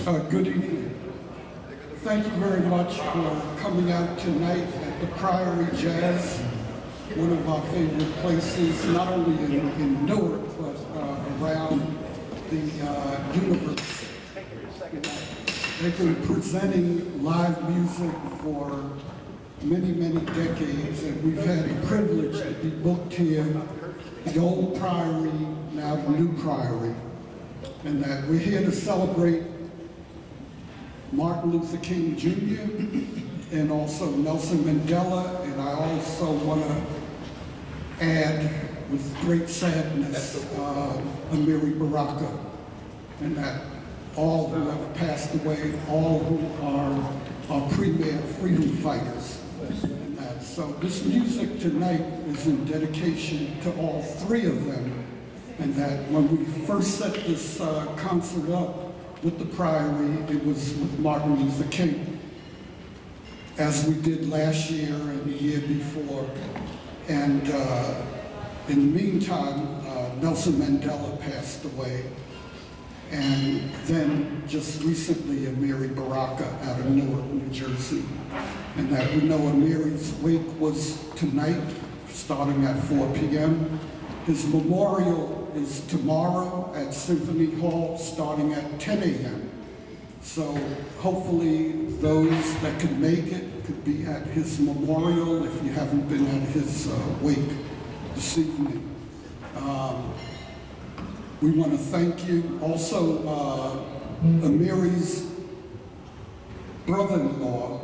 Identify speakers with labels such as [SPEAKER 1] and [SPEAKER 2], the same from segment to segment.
[SPEAKER 1] Good evening. Thank you very much for coming out tonight at the Priory Jazz, one of our favorite places, not only in Newark, but around the universe. They've been presenting live music for many, many decades, and we've had a privilege to be booked here, the old Priory, now the new Priory, and that we're here to celebrate Martin Luther King Jr. and also Nelson Mandela, and I also want to add, with great sadness, Amiri Baraka, and that all who have passed away, all who are our premier freedom fighters. And that, so this music tonight is in dedication to all three of them, and that when we first set this concert up with the Priory, it was with Martin Luther King, as we did last year and the year before. And in the meantime, Nelson Mandela passed away. And then just recently, Amiri Baraka out of Newark, New Jersey. And that we know Amiri's wake was tonight, starting at 4 p.m. His memorial is tomorrow at Symphony Hall, starting at 10 a.m. So hopefully those that could make it could be at his memorial if you haven't been at his wake this evening. We want to thank you. Also, Amiri's brother-in-law,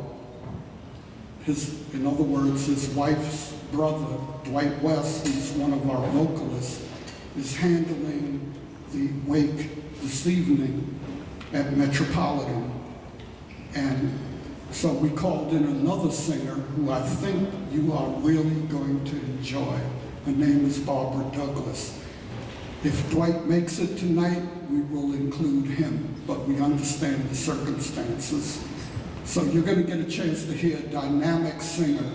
[SPEAKER 1] in other words, his wife's brother, Dwight West, who's one of our vocalists, is handling the wake this evening at Metropolitan. And so we called in another singer who I think you are really going to enjoy. Her name is Barbara Douglas. If Dwight makes it tonight, we will include him, but we understand the circumstances. So you're going to get a chance to hear a dynamic singer,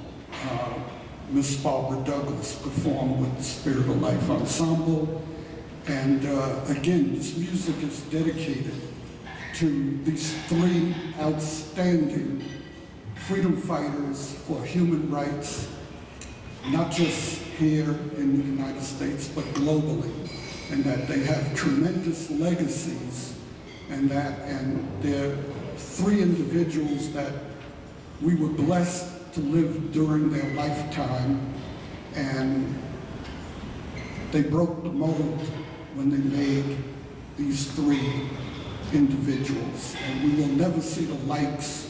[SPEAKER 1] Miss Barbara Douglas, perform with the Spirit of Life Ensemble. And again, this music is dedicated to these three outstanding freedom fighters for human rights, not just here in the United States, but globally, and that they have tremendous legacies, and they're three individuals that we were blessed to live during their lifetime, and they broke the mold when they made these three individuals. And we will never see the likes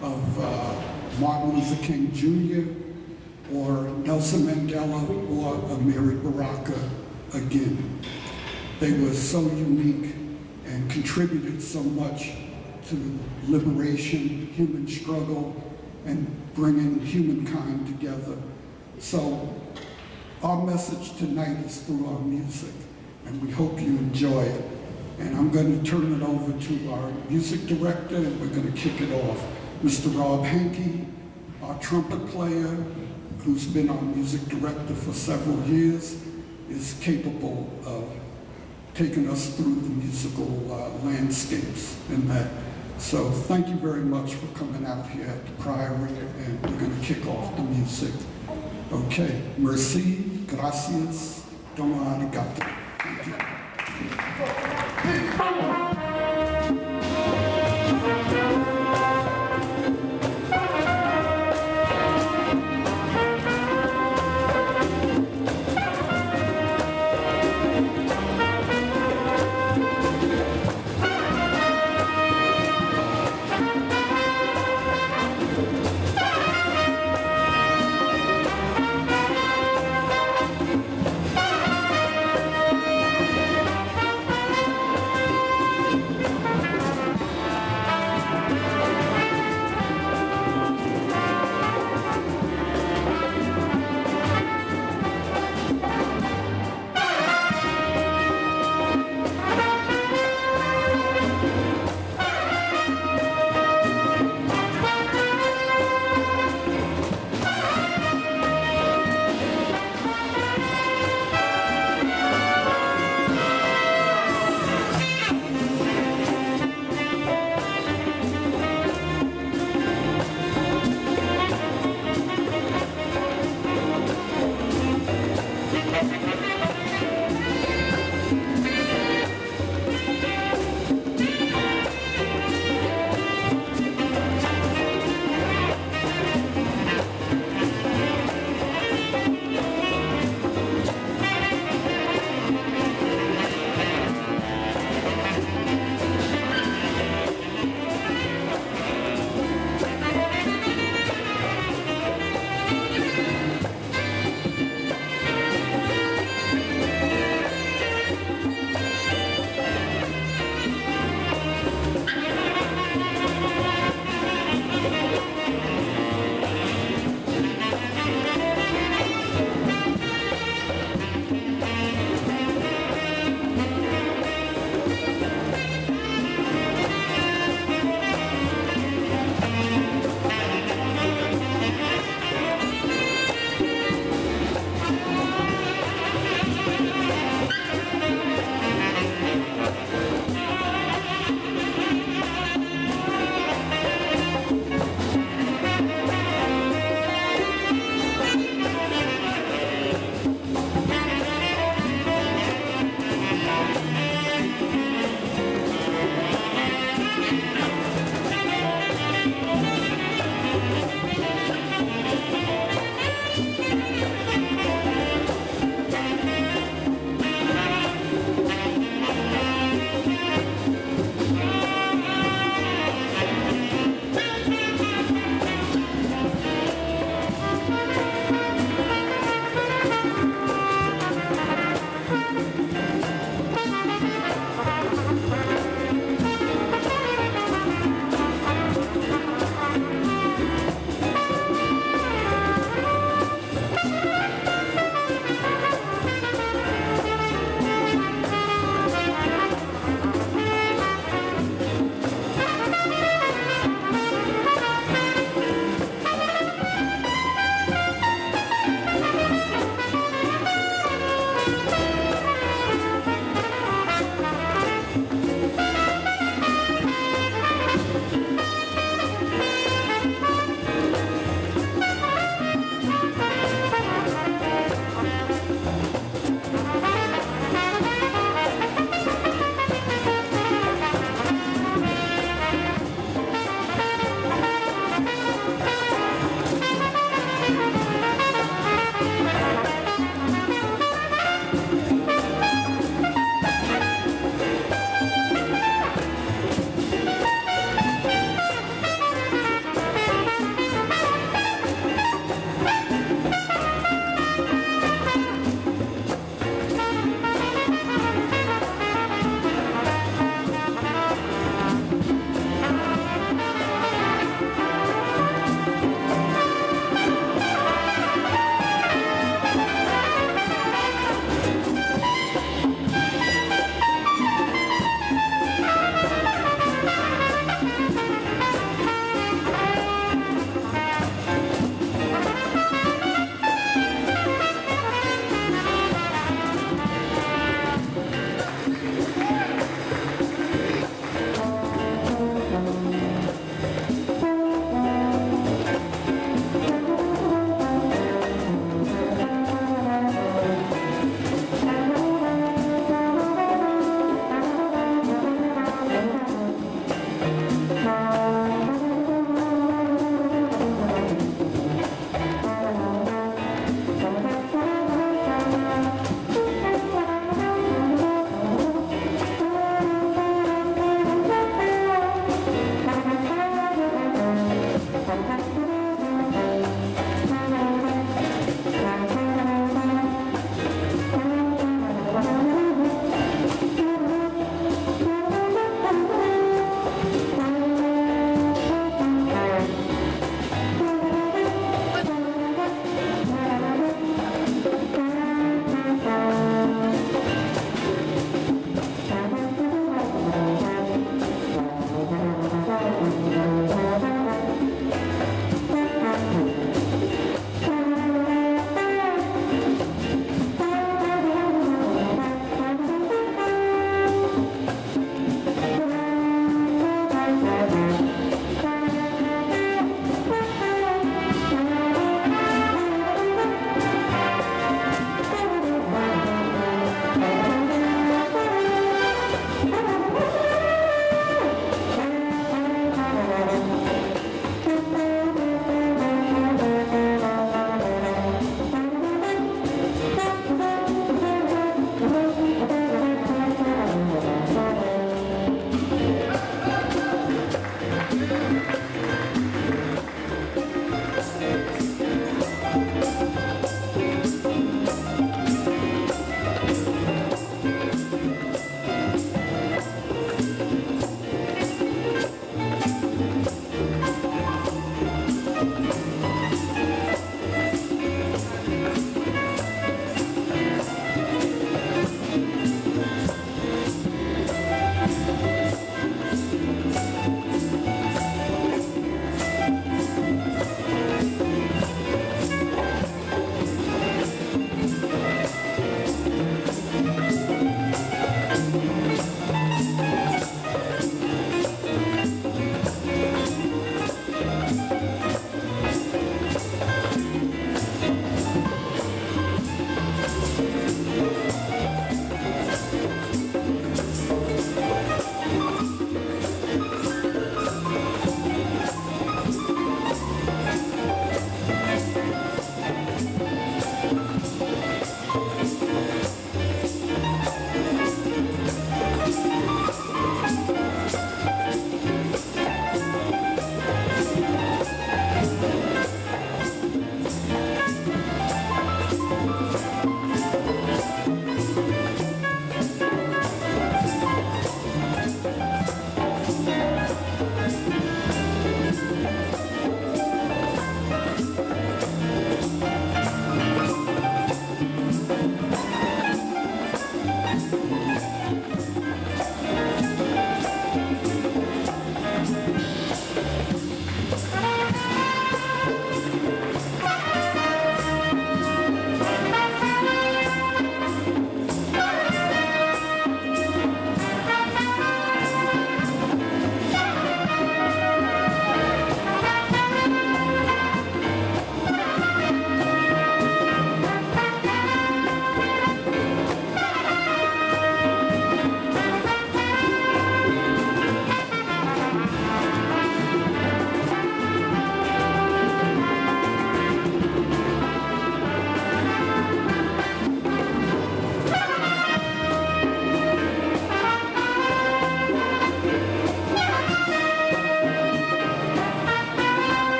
[SPEAKER 1] of Martin Luther King Jr., or Nelson Mandela, or Amiri Baraka again. They were so unique and contributed so much to liberation, human struggle, and bringing humankind together. So our message tonight is through our music, and we hope you enjoy it. And I'm going to turn it over to our music director, and we're going to kick it off. Mr. Rob Hankey, our trumpet player, who's been our music director for several years, is capable of taking us through the musical landscapes and that. So thank you very much for coming out here at the Priory, and we're going to kick off the music. Okay, merci, gracias, domo arigato. Thank you.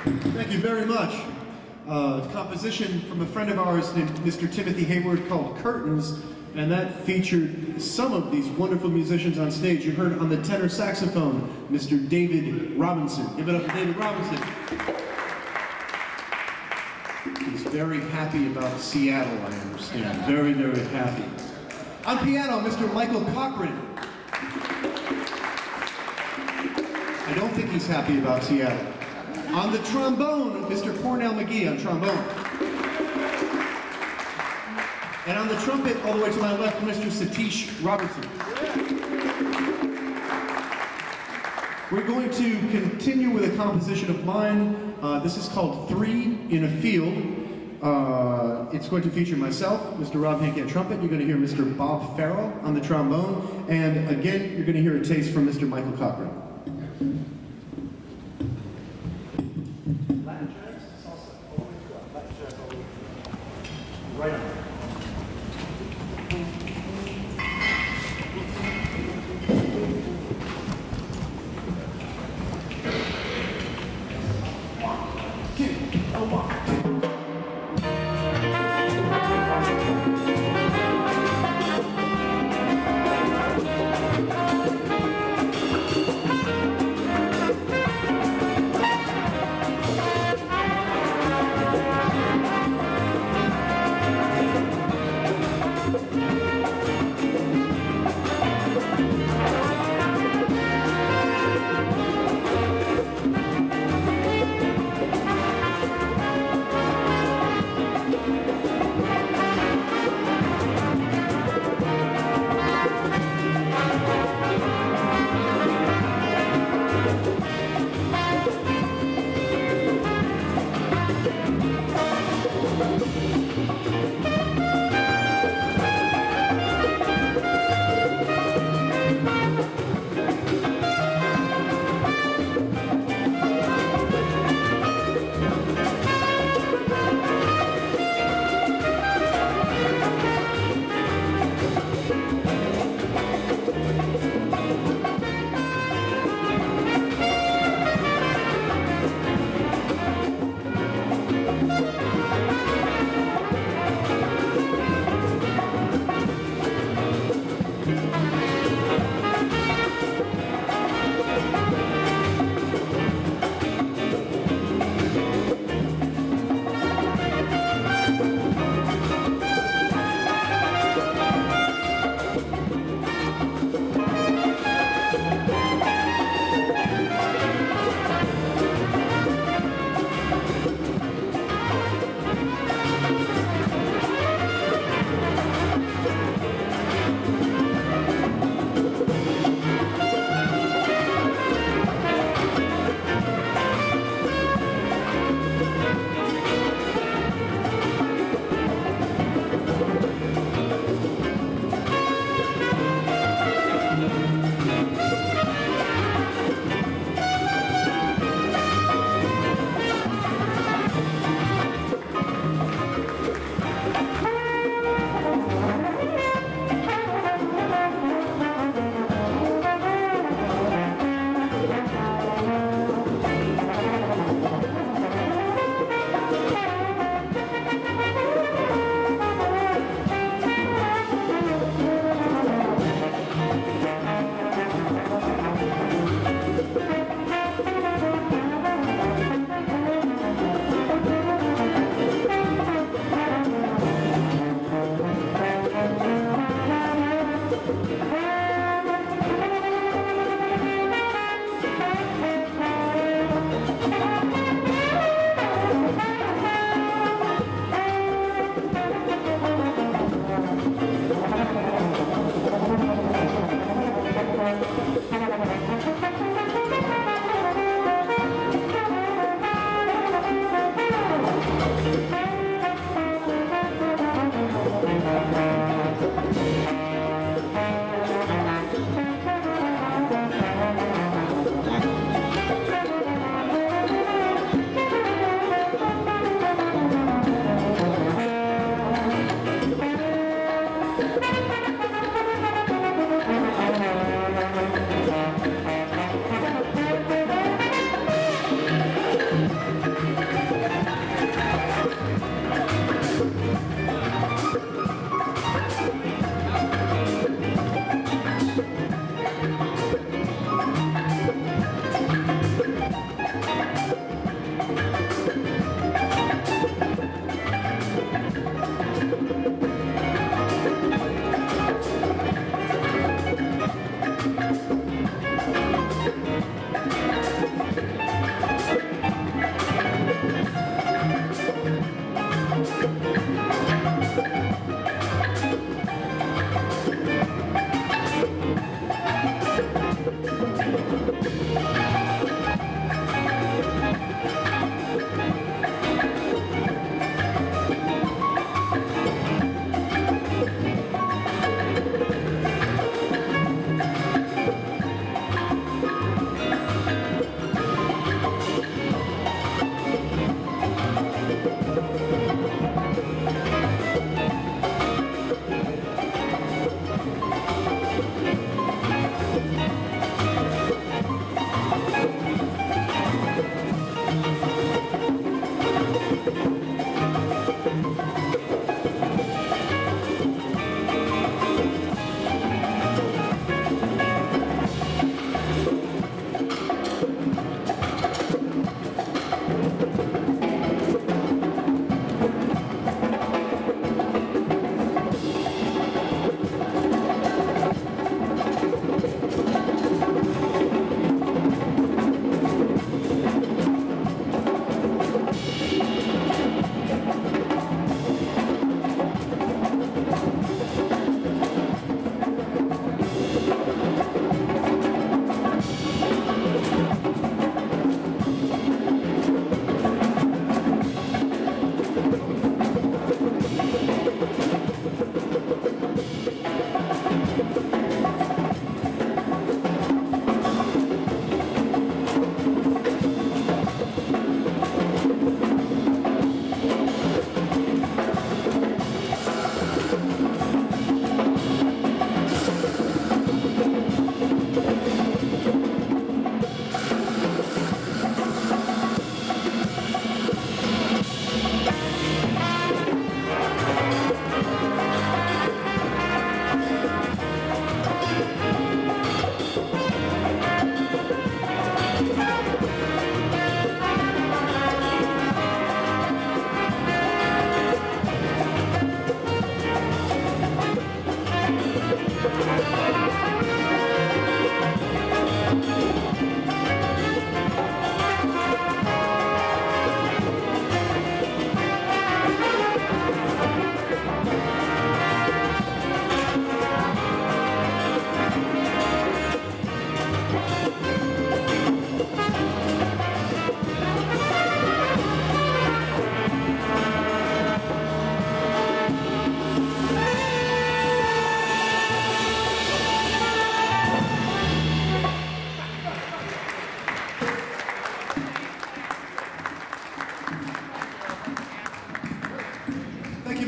[SPEAKER 2] Thank you very much. Composition from a friend of ours named Mr. Timothy Hayward called Curtains, and that featured some of these wonderful musicians on stage. You heard on the tenor saxophone, Mr. David Robinson. Give it up for David Robinson. He's very happy about Seattle, I understand. Very, very happy. On piano, Mr. Michael Cochran. I don't think he's happy about Seattle. On the trombone, Mr. Cornell McGee on trombone. And on the trumpet, all the way to my left, Mr. Satish Robertson. We're going to continue with a composition of mine. This is called Three in a Field. It's going to feature myself, Mr. Rob Hankey on trumpet. You're going to hear Mr. Bob Farrell on the trombone. And again, you're going to hear a taste from Mr. Michael Cochran. Right on.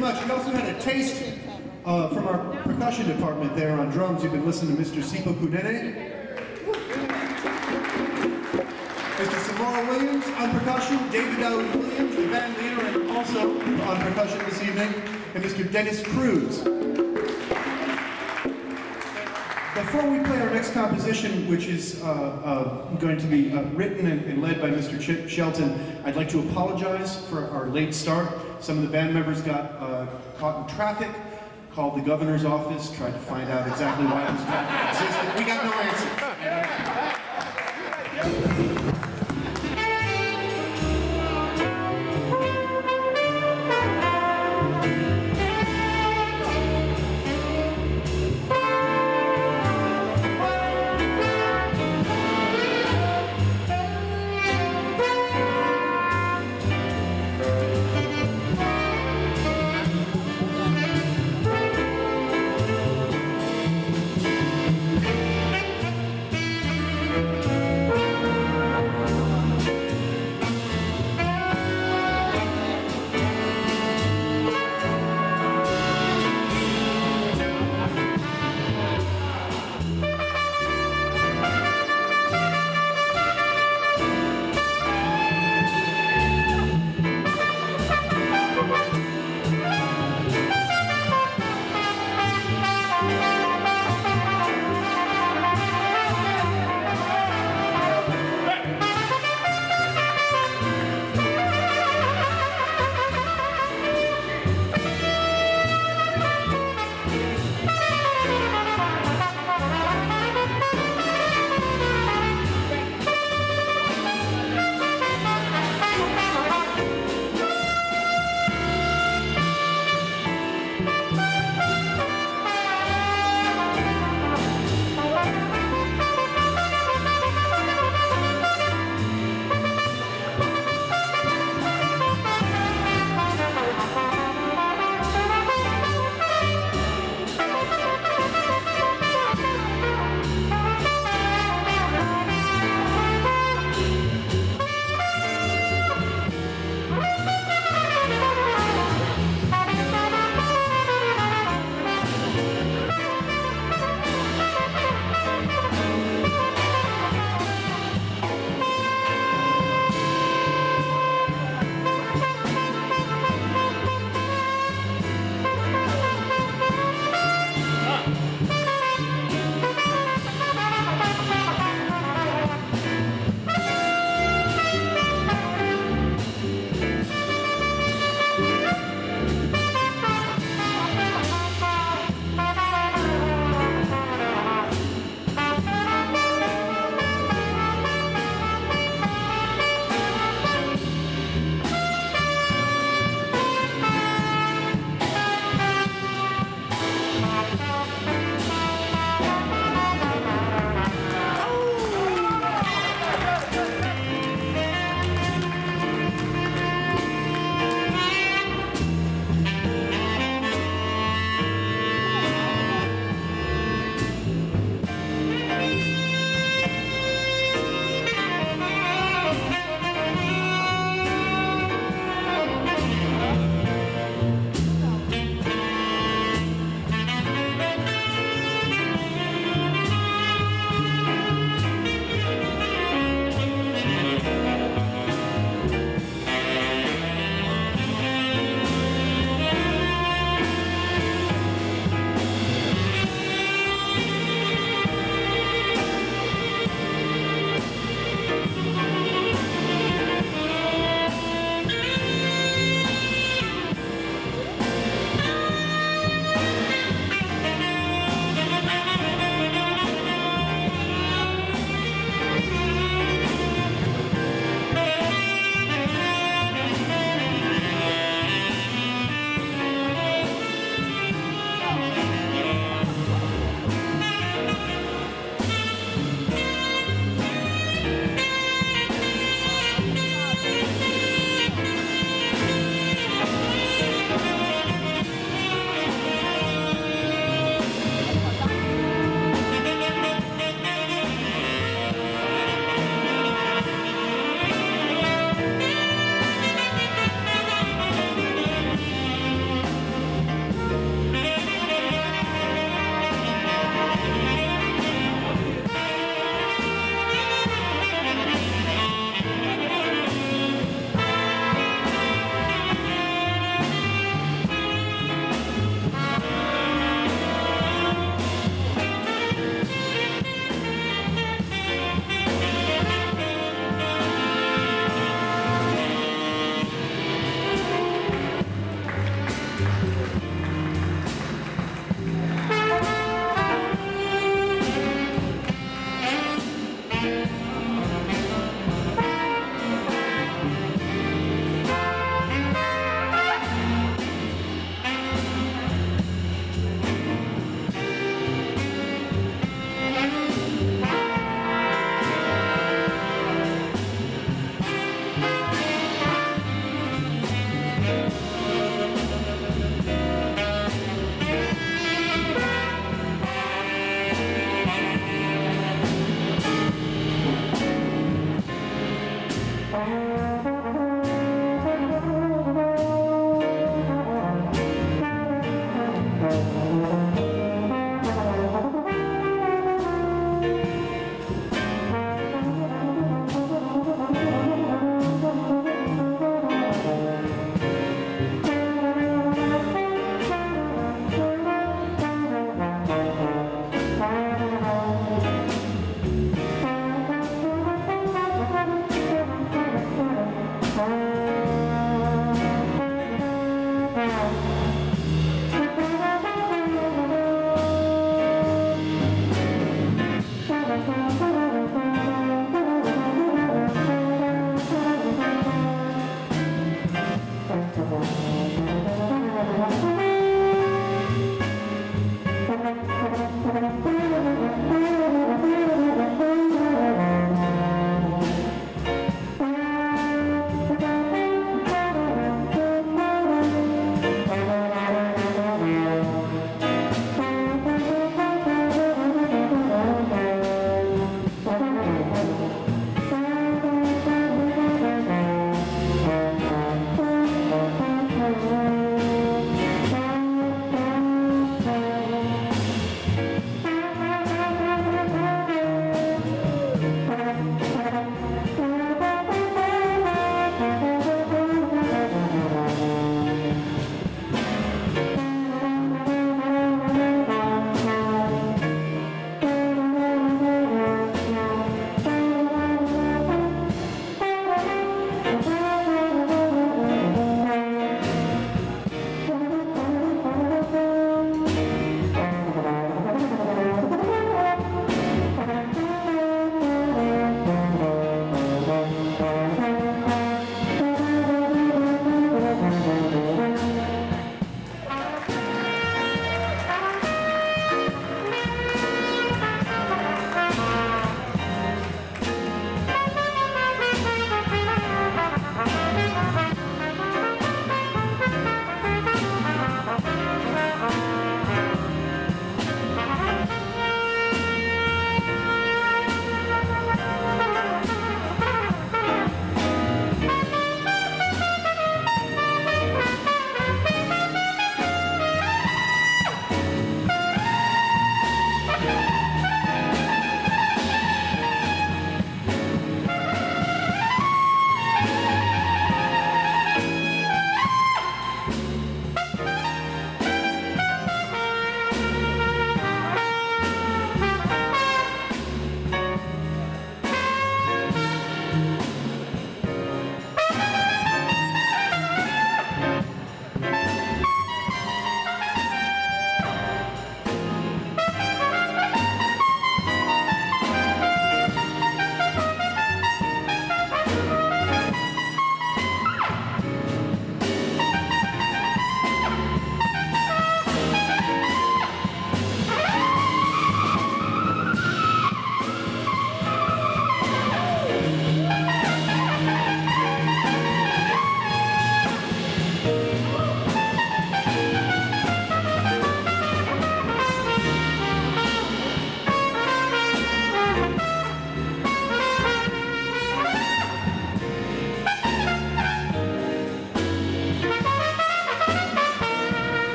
[SPEAKER 2] much. We also had a taste from our percussion department there on drums. You've been listening to Mr. Sipo Kudene. Mr. Samara Williams on percussion, David Dowd Williams, the band leader, and also on percussion this evening, and Mr. Dennis Cruz. Before we play our next composition, which is going to be written and led by Mr. Chip Shelton, I'd like to apologize for our late start. Some of the band members got caught in traffic, called the governor's office, tried to find out exactly why this traffic existed. We got no answer.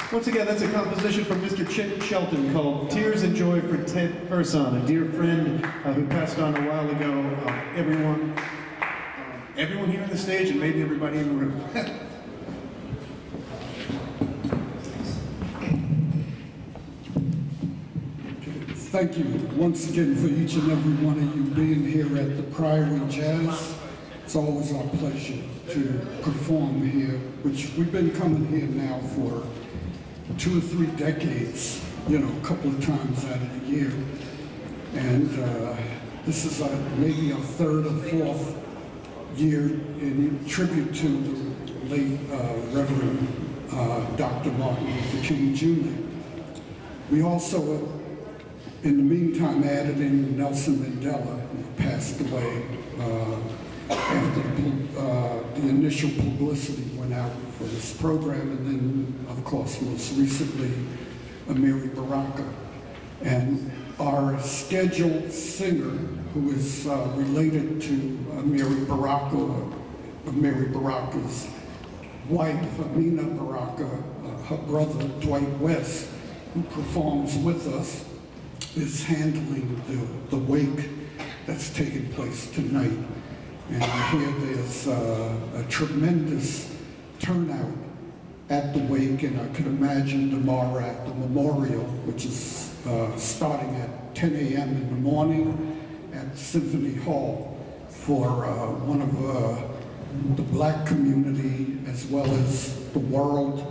[SPEAKER 2] Once again, that's a composition from Mr. Chick Shelton called Tears and Joy for Ted Person, a dear friend who passed on a while ago. Everyone here on the stage and maybe everybody in the room.
[SPEAKER 1] Thank you once again for each and every one of you being here at the Priory Jazz. It's always our pleasure to perform here, which we've been coming here now for 2 or 3 decades, you know, a couple of times out of the year. And this is maybe our 3rd or 4th year in tribute to the late Reverend Dr. Martin Luther King Jr. We also, in the meantime, added in Nelson Mandela, who passed away after the initial publicity went out for this program, and then, of course, most recently, Amiri Baraka. And our scheduled singer, who is related to Amiri Baraka, Amiri Baraka's wife, Amina Baraka, her brother, Dwight West, who performs with us, is handling the wake that's taking place tonight. And I hear there's a tremendous turnout at the wake, and I could imagine tomorrow at the memorial, which is starting at 10 a.m. in the morning at Symphony Hall for one of the Black community as well as the world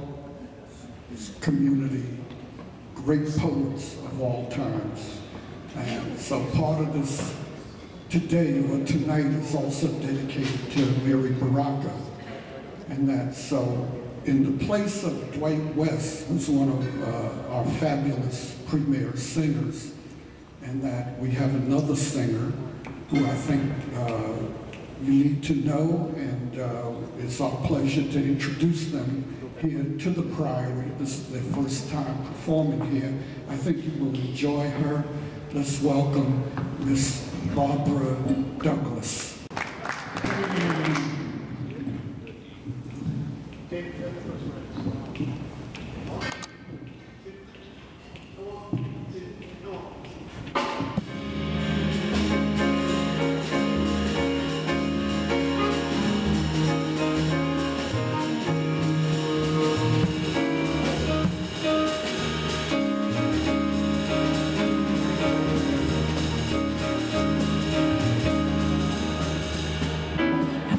[SPEAKER 1] community, great poets of all times. And so part of this today or tonight is also dedicated to Amiri Baraka. And that's so in the place of Dwight West, who's one of our fabulous premier singers, and that we have another singer who I think you need to know, and it's our pleasure to introduce them here to the Priory. This is their first time performing here. I think you will enjoy her. Let's welcome Miss Barbara Douglas.
[SPEAKER 3] I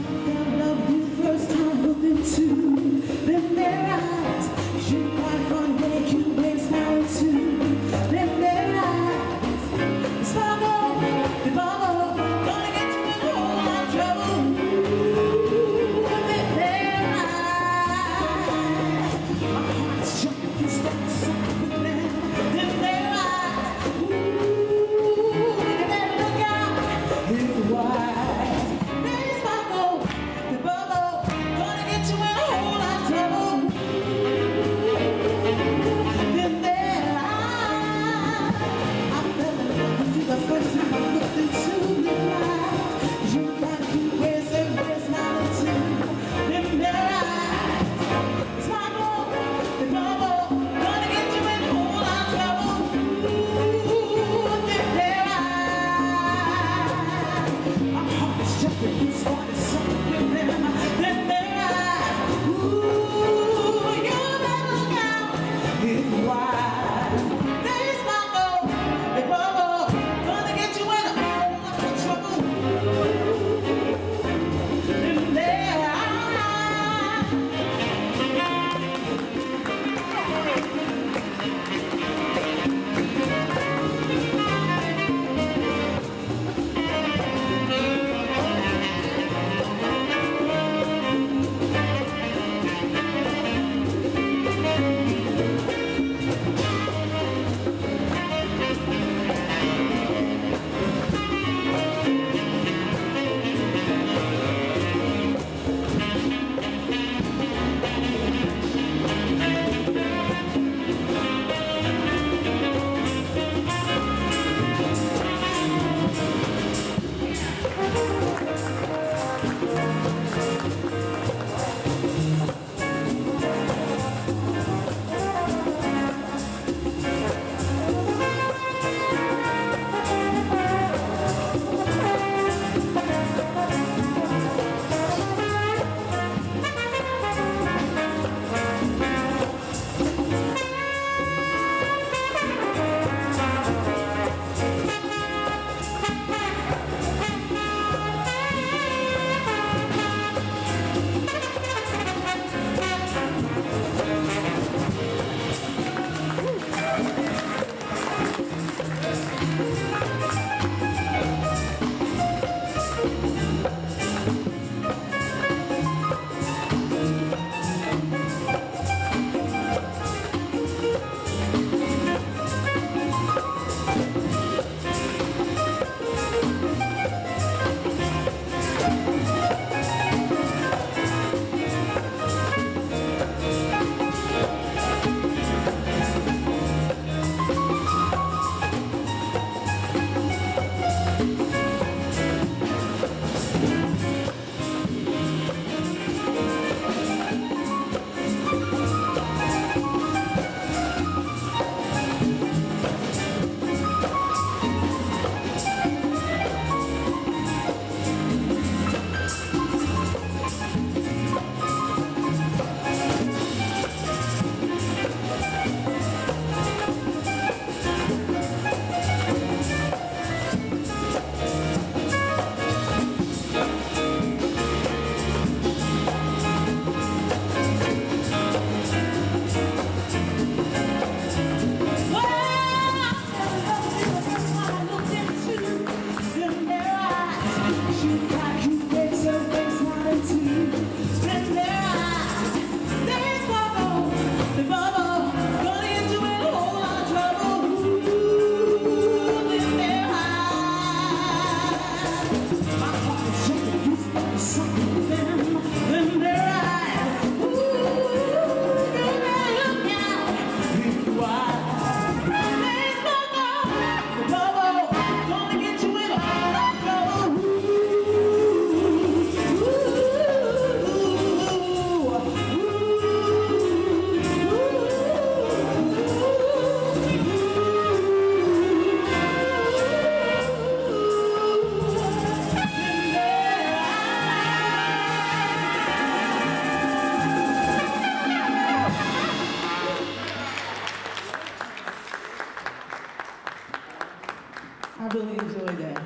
[SPEAKER 3] really enjoyed that.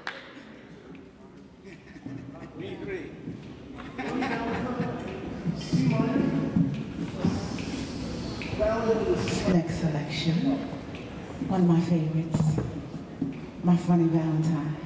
[SPEAKER 4] Me agree.
[SPEAKER 3] Next selection, one of my favorites, My Funny Valentine.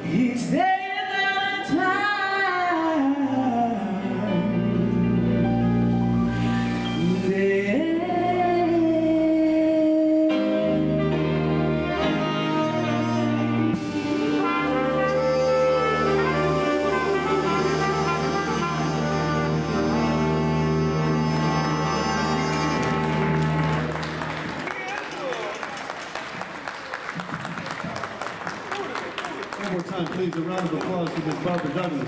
[SPEAKER 3] Each day without a time. Yeah.
[SPEAKER 2] One more time, please, a round of applause for Ms. Barbara Douglas.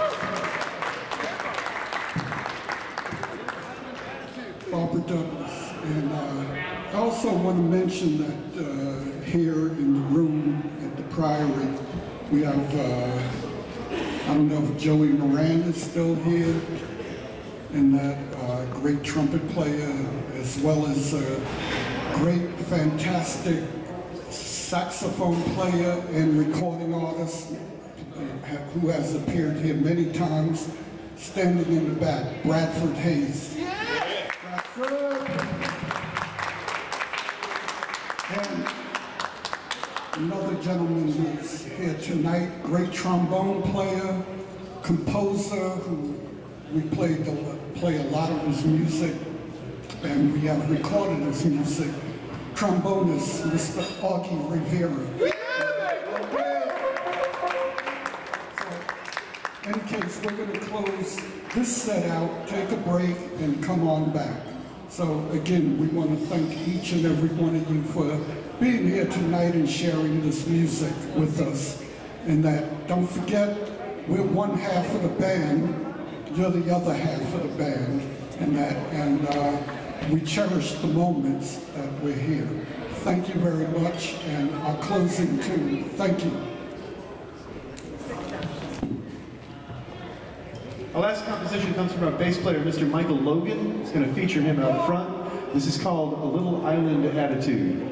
[SPEAKER 1] Barbara Douglas. And I also want to mention that here in the room at the Priory, we have, I don't know if Joey Moran is still here, and that great trumpet player, as well as a great, fantastic saxophone player and recording artist who has appeared here many times, standing in the back, Bradford Hayes. Bradford! And another gentleman who's here tonight, great trombone player, composer, who we play a lot of his music, and we have recorded his music. Trombonist, Mr. Augie Rivera. So, in any case, we're going to close this set out, take a break, and come on back. So again, we want to thank each and every one of you for being here tonight and sharing this music with us. And that, don't forget, we're one half of the band, you're the other half of the band, and we cherish the moments that we're here. Thank you very much, and our closing tune. Thank you.
[SPEAKER 2] Our last composition comes from our bass player, Mr. Michael Logan. It's going to feature him out front. This is called A Little Island Attitude.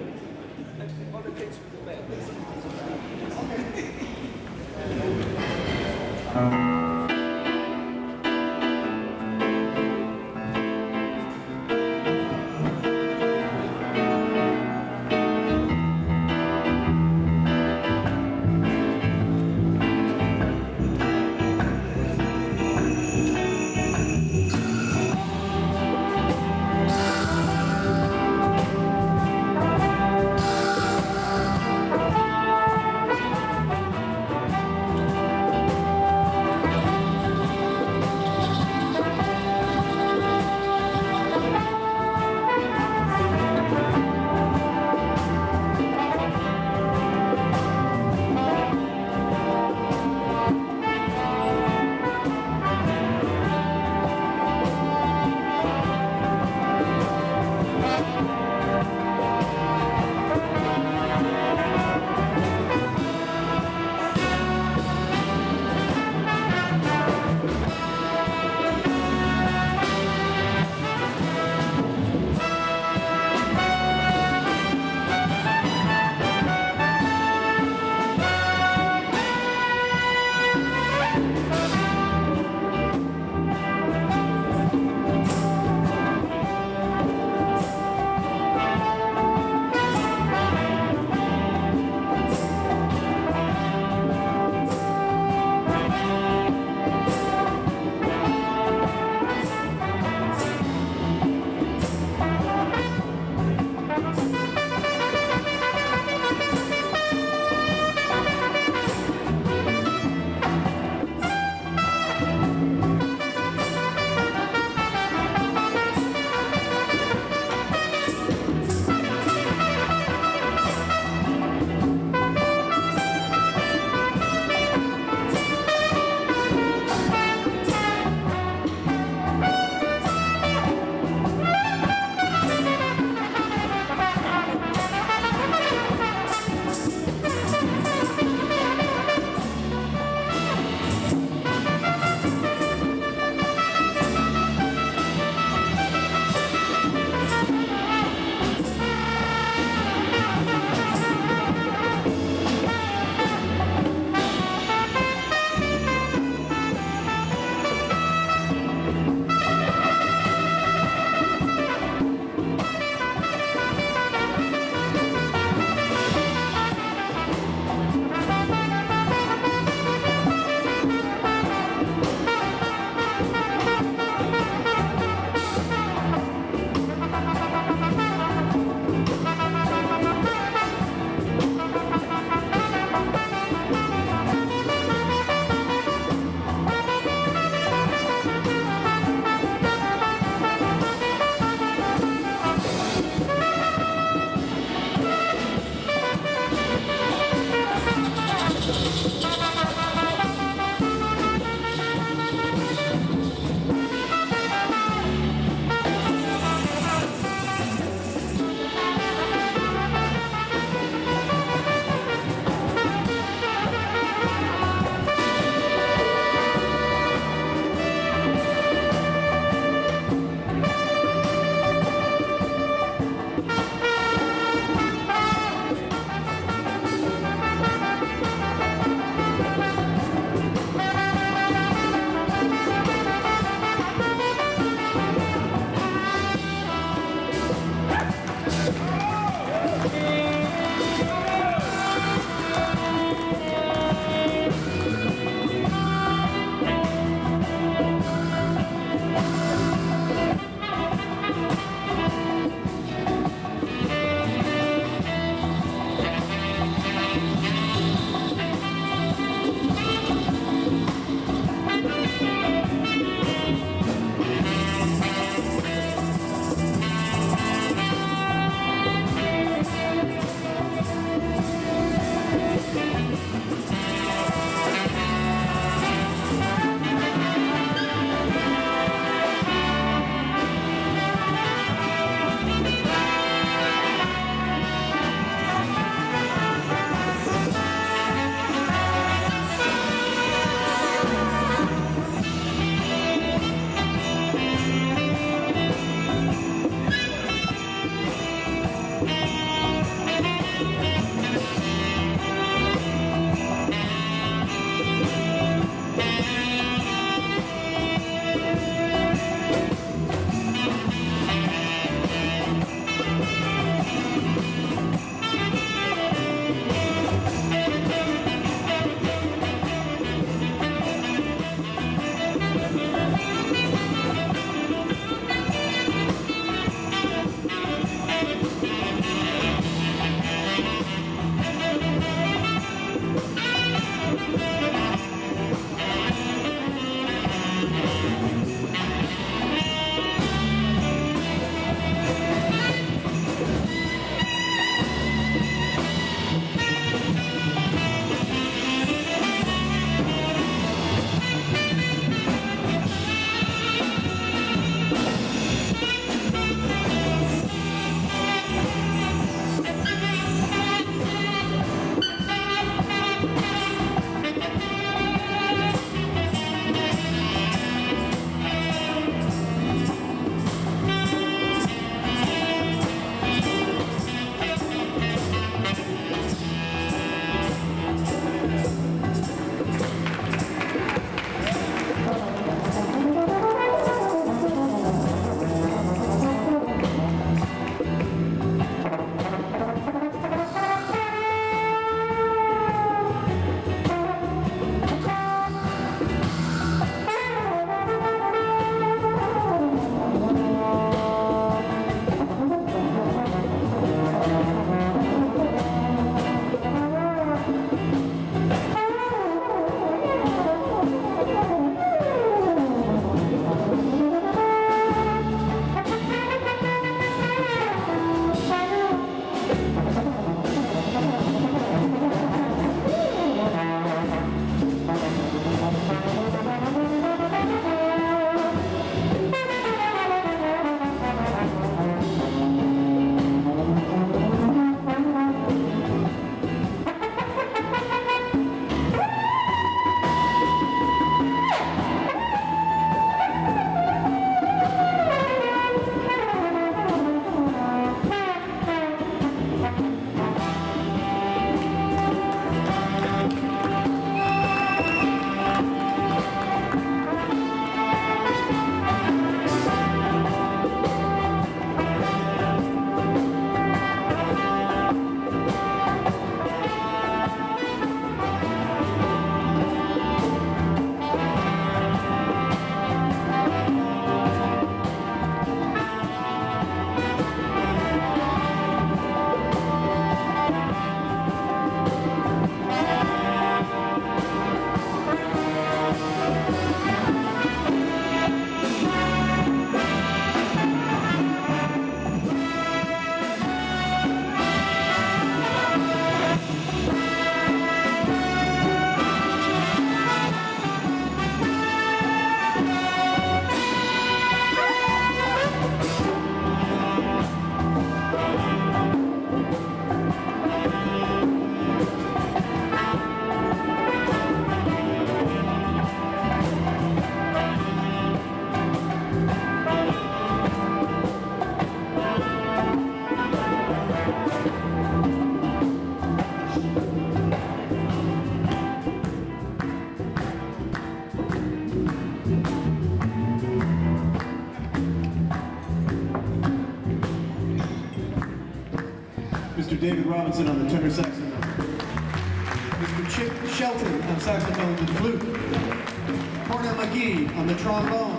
[SPEAKER 2] David Robinson on the tenor saxophone. Mr. Chip Shelton on saxophone and flute. Cornell McGee on the trombone.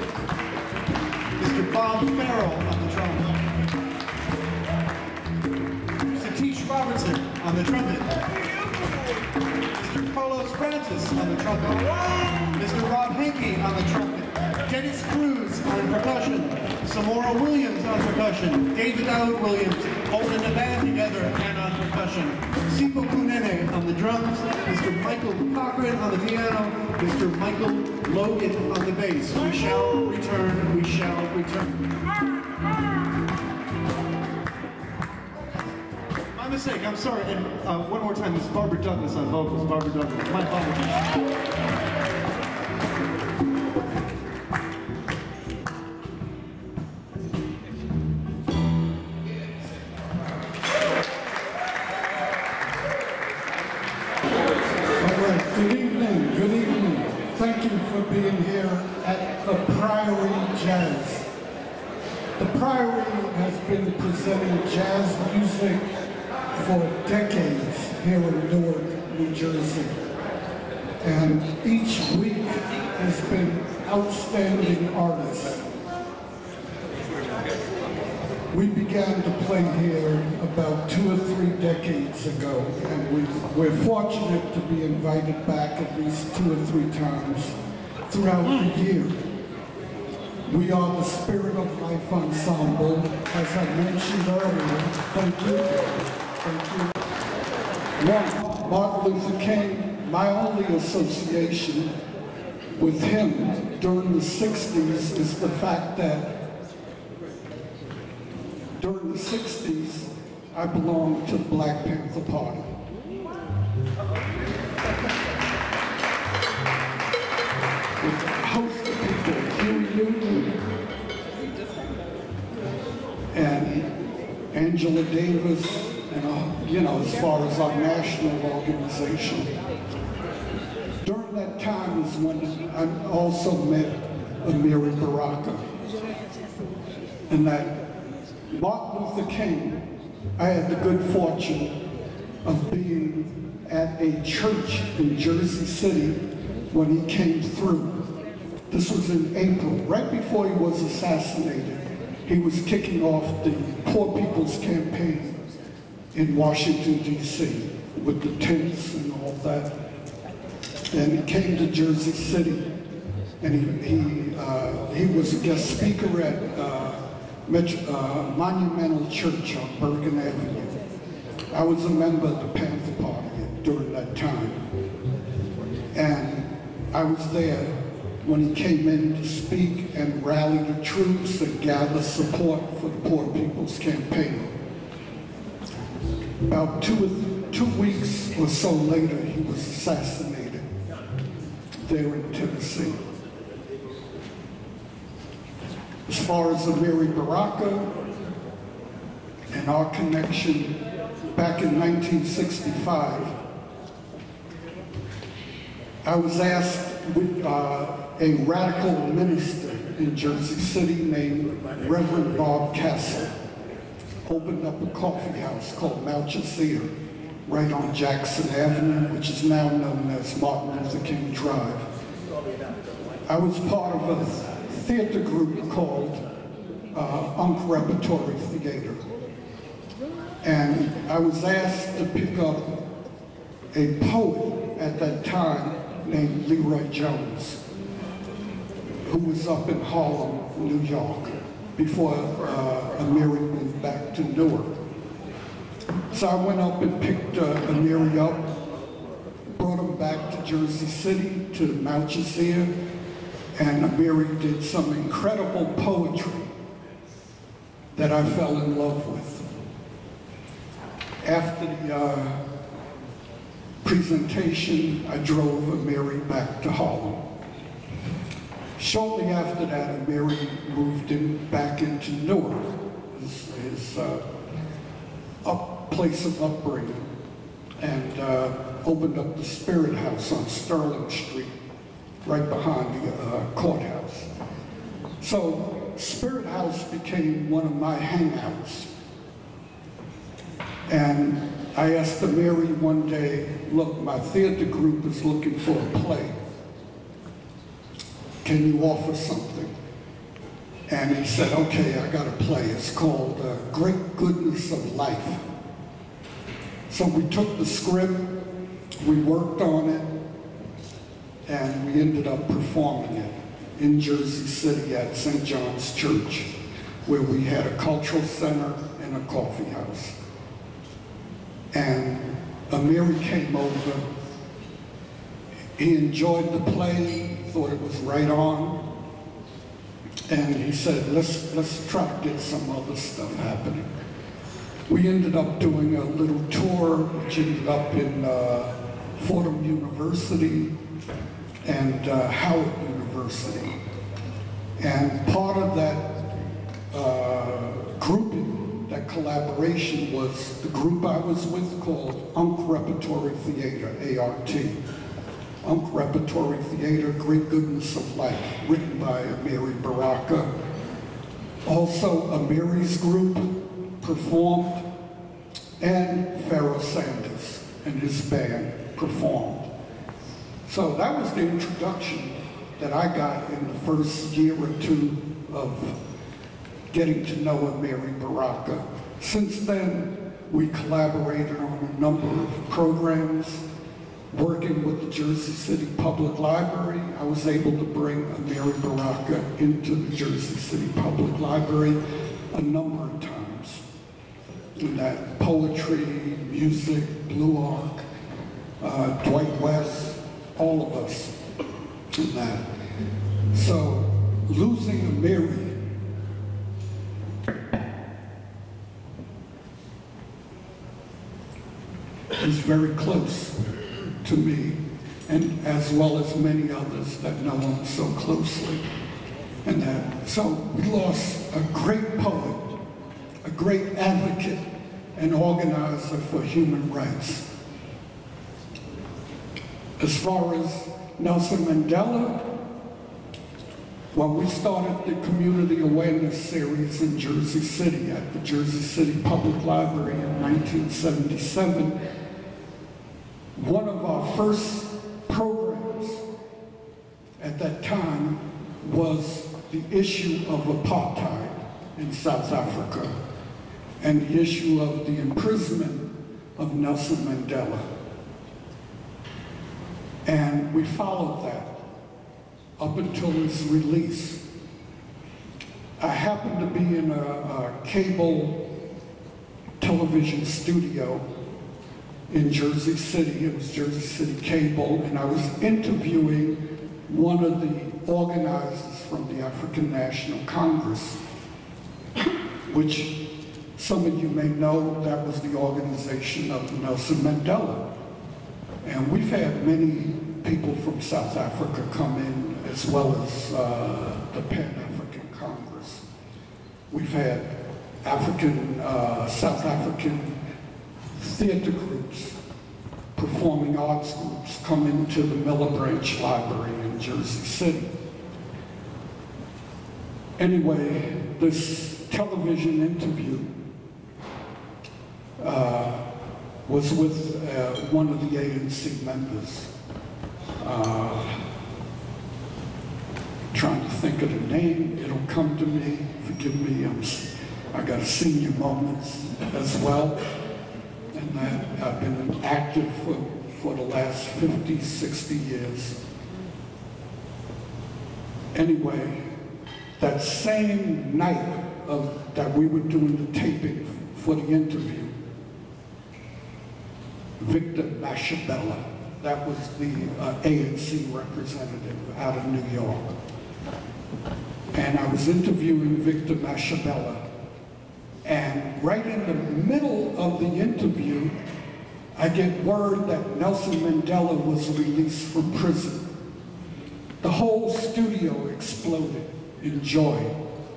[SPEAKER 2] Mr. Bob Farrell on the trombone. Mr. Tish Robertson on the trumpet. Mr. Carlos Francis on the trumpet. Mr. Rob Henke on the trumpet. Dennis Cruz on percussion. Samora Williams on percussion. David Dowd Williams holding the band together and on percussion. Sipo Kunene on the drums. Mr. Michael Cochran on the piano. Mr. Michael Logan on the bass. We shall return, we shall return. My mistake, I'm sorry. And one more time, it's Barbara Douglas on vocals. Barbara Douglas, my apologies.
[SPEAKER 1] Good evening, good evening. Thank you for being here at the Priory Jazz. The Priory has been presenting jazz music for decades here in Newark, New Jersey. And each week has been outstanding artists. We began to play here about 2 or 3 decades ago, and we're fortunate to be invited back at least 2 or 3 times throughout the year. We are the Spirit of Life Ensemble, as I mentioned earlier. Thank you. Thank you. One, Martin Luther King, my only association with him during the 60s is the fact that during the 60s, I belonged to the Black Panther Party. With a host of people, Huey Newton, and Angela Davis, and you know, as far as our national organization. During that time is when I also met Amiri Baraka, and that Martin Luther King, I had the good fortune of being at a church in Jersey City when he came through. This was in April, right before he was assassinated. He was kicking off the Poor People's Campaign in Washington, D.C. with the tents and all that. And he came to Jersey City, and he was a guest speaker at Monumental Church on Bergen Avenue. I was a member of the Panther Party during that time. And I was there when he came in to speak and rally the troops and gather support for the Poor People's Campaign. About 2 weeks or so later, he was assassinated there in Tennessee. As far as Amiri Baraka and our connection back in 1965, I was asked with a radical minister in Jersey City named Reverend Bob Castle opened up a coffee house called Malchusea right on Jackson Avenue, which is now known as Martin Luther King Drive. I was part of a theater group called Unk Repertory Theater. And I was asked to pick up a poet at that time named Leroy Jones, who was up in Harlem, New York, before Amiri moved back to Newark. So I went up and picked Amiri up, brought him back to Jersey City, to Malchusea, and Amiri did some incredible poetry that I fell in love with. After the presentation, I drove Amiri back to Harlem. Shortly after that, Amiri moved back into Newark, his place of upbringing, and opened up the Spirit House on Sterling Street, right behind the courthouse. So Spirit House became one of my hangouts. And I asked the Mary one day, look, my theater group is looking for a play. Can you offer something? And he said, okay, I got a play. It's called Great Goodness of Life. So we took the script, we worked on it, and we ended up performing it in Jersey City at St. John's Church, where we had a cultural center and a coffee house. And Amiri came over. He enjoyed the play, thought it was right on. And he said, let's try to get some other stuff happening. We ended up doing a little tour, which ended up in Fordham University and Howard University. And part of that grouping, that collaboration, was the group I was with called Unk Repertory Theater, ART. Unk Repertory Theater, Great Goodness of Life, written by Amiri Baraka. Also, Amiri's group performed, and Pharoah Sanders and his band performed. So that was the introduction that I got in the first year or two of getting to know Amiri Baraka. Since then, we collaborated on a number of programs. Working with the Jersey City Public Library, I was able to bring Amiri Baraka into the Jersey City Public Library a number of times. And that poetry, music, Blue Arc, Dwight West, all of us in that. So losing Amiri is very close to me, and as well as many others that know him so closely. And so we lost a great poet, a great advocate and organizer for human rights. As far as Nelson Mandela, when we started the Community Awareness Series in Jersey City at the Jersey City Public Library in 1977, one of our first programs at that time was the issue of apartheid in South Africa and the issue of the imprisonment of Nelson Mandela. And we followed that up until his release. I happened to be in a cable television studio in Jersey City. It was Jersey City Cable, and I was interviewing one of the organizers from the African National Congress, which some of you may know, that was the organization of Nelson Mandela. And we've had many people from South Africa come in, as well as the Pan-African Congress. We've had South African theater groups, performing arts groups come into the Miller Branch Library in Jersey City. Anyway, this television interview was with one of the ANC members. Trying to think of the name, it'll come to me, forgive me, I got senior moments as well. And I've been active for the last 50, 60 years. Anyway, that same night that we were doing the taping for the interview, Victor Mashabella, that was the ANC representative out of New York. And I was interviewing Victor Mashabella. And right in the middle of the interview, I get word that Nelson Mandela was released from prison. The whole studio exploded in joy.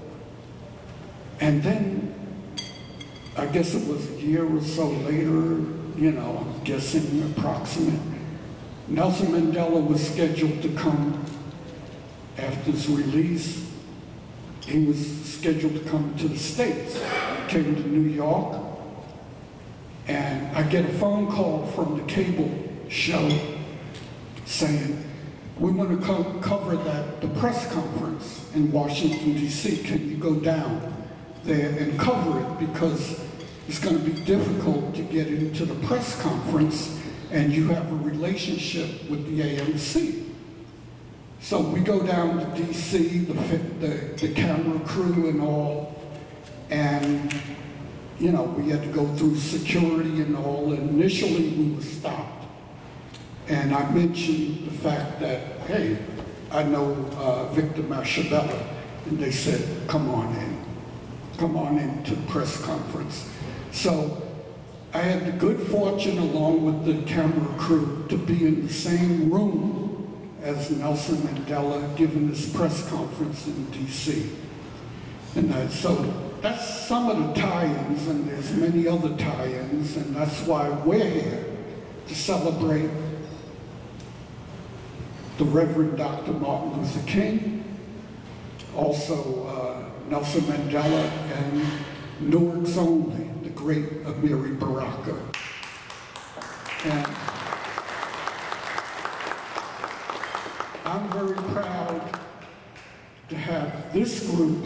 [SPEAKER 1] And then, I guess it was a year or so later, I'm guessing approximate, Nelson Mandela was scheduled to come after his release. He was scheduled to come to the States. Came to New York, And I get a phone call from the cable show saying, we want to cover the press conference in Washington, D.C. Can you go down there and cover it? Because it's going to be difficult to get into the press conference and you have a relationship with the AMC. So we go down to D.C., the camera crew and all, and you know, we had to go through security and all, and initially we were stopped. And I mentioned the fact that, hey, I know Victor Mashabella, and they said, come on in to the press conference. So I had the good fortune, along with the camera crew, to be in the same room as Nelson Mandela giving this press conference in DC. And so that's some of the tie-ins, and there's many other tie-ins, and that's why we're here to celebrate the Reverend Dr. Martin Luther King, also Nelson Mandela, and Newark's only, the great Amiri Baraka. And I'm very proud to have this group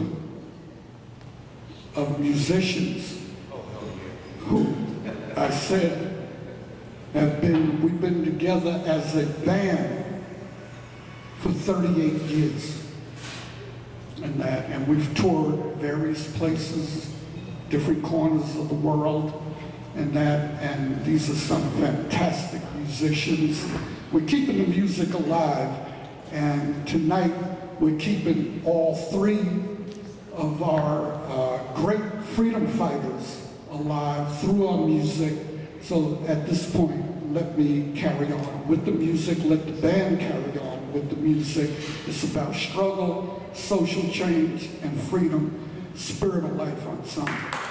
[SPEAKER 1] of musicians who I said we've been together as a band for 38 years. And we've toured various places, different corners of the world, and these are some fantastic musicians. We're keeping the music alive, and tonight we're keeping all three of our great freedom fighters alive through our music. So at this point, let me carry on with the music, let the band carry on with the music. It's about struggle, social change, and freedom. Spirit of Life Ensemble.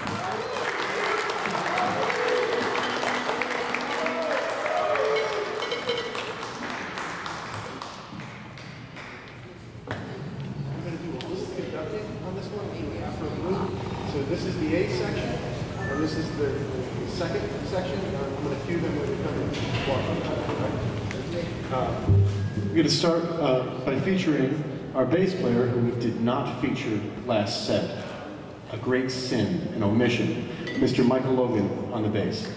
[SPEAKER 2] So this is the A section, and this is the second section. I'm going to cue them when they come in. We're going to start by featuring our bass player, who we did not feature last set. A great sin, an omission. Mr. Michael Logan on the bass.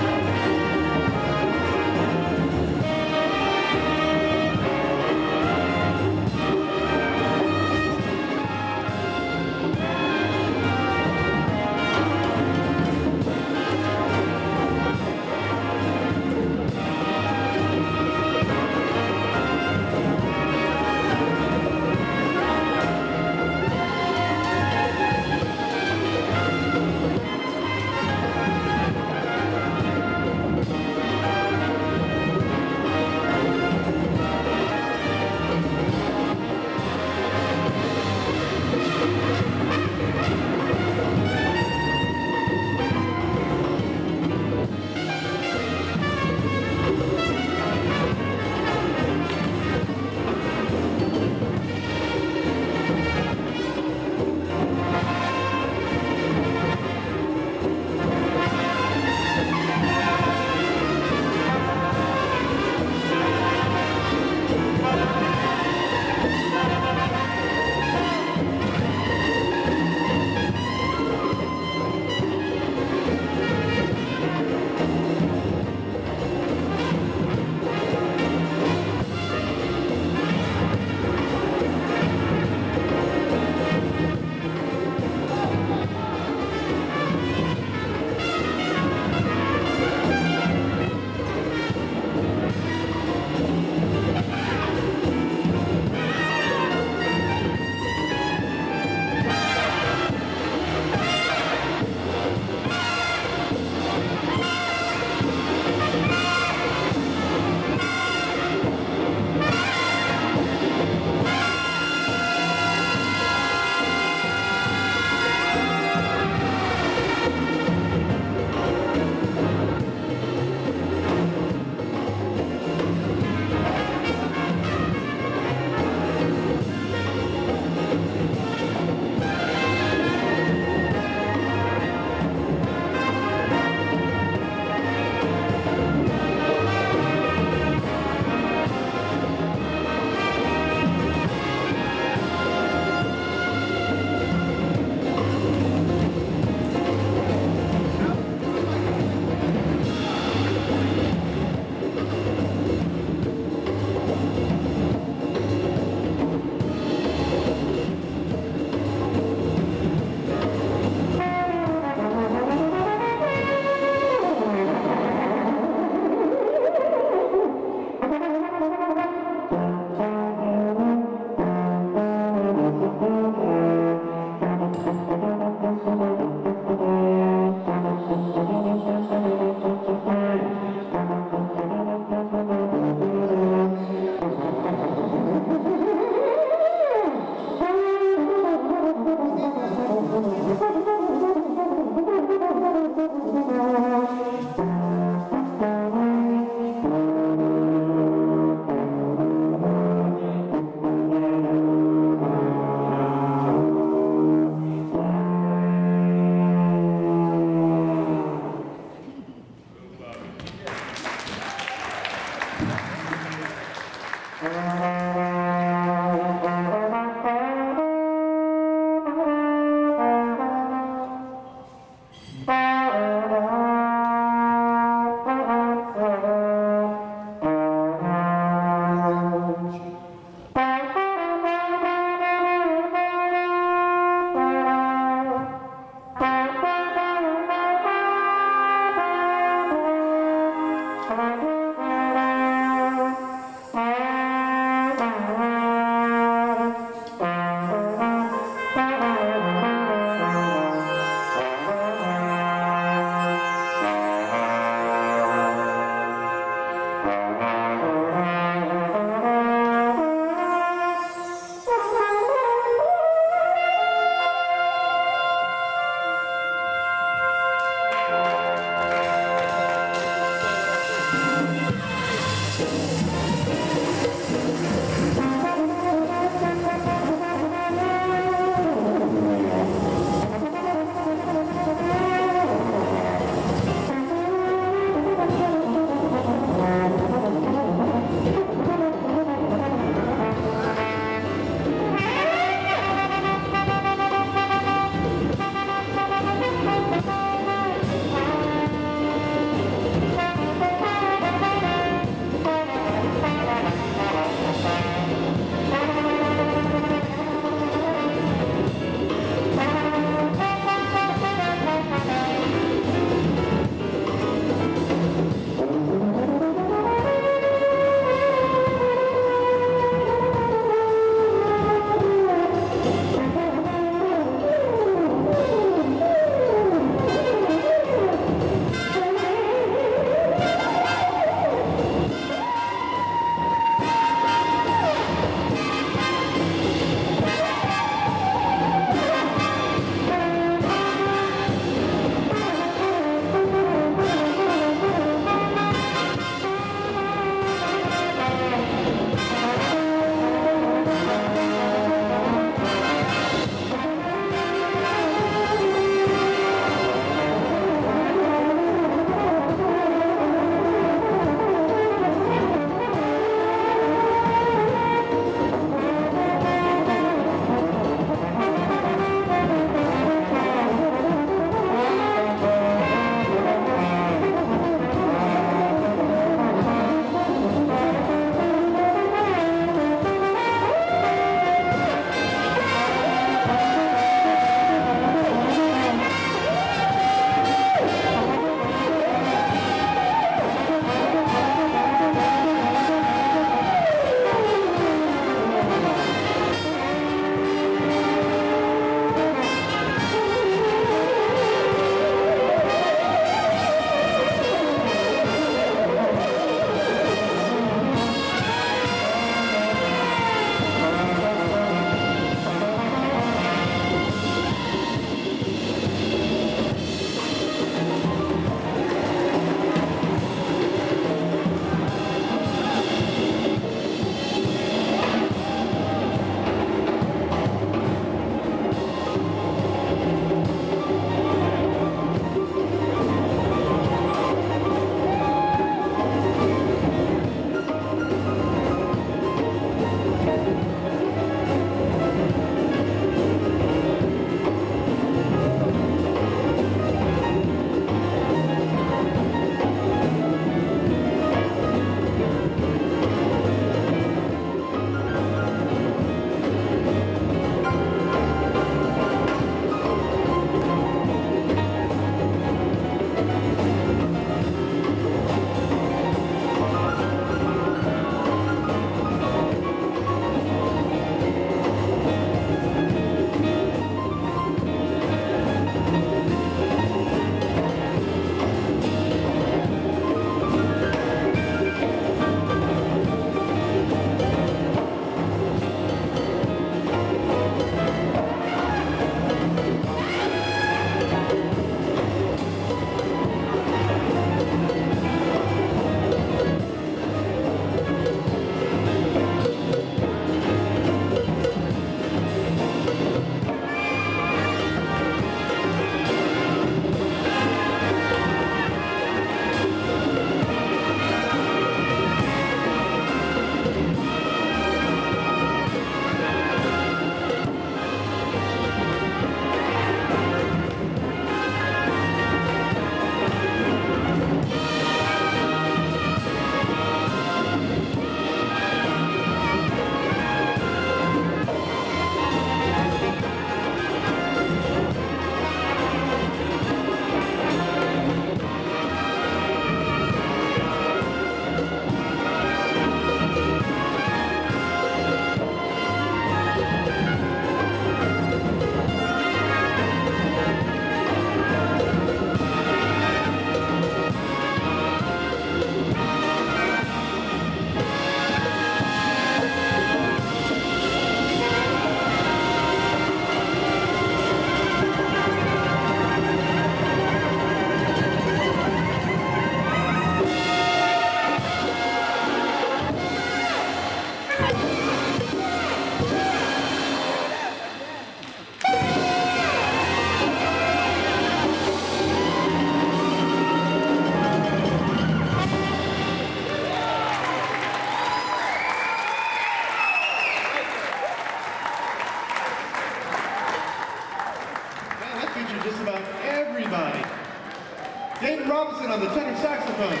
[SPEAKER 2] just about everybody. Dayton Robinson on the tenor saxophone.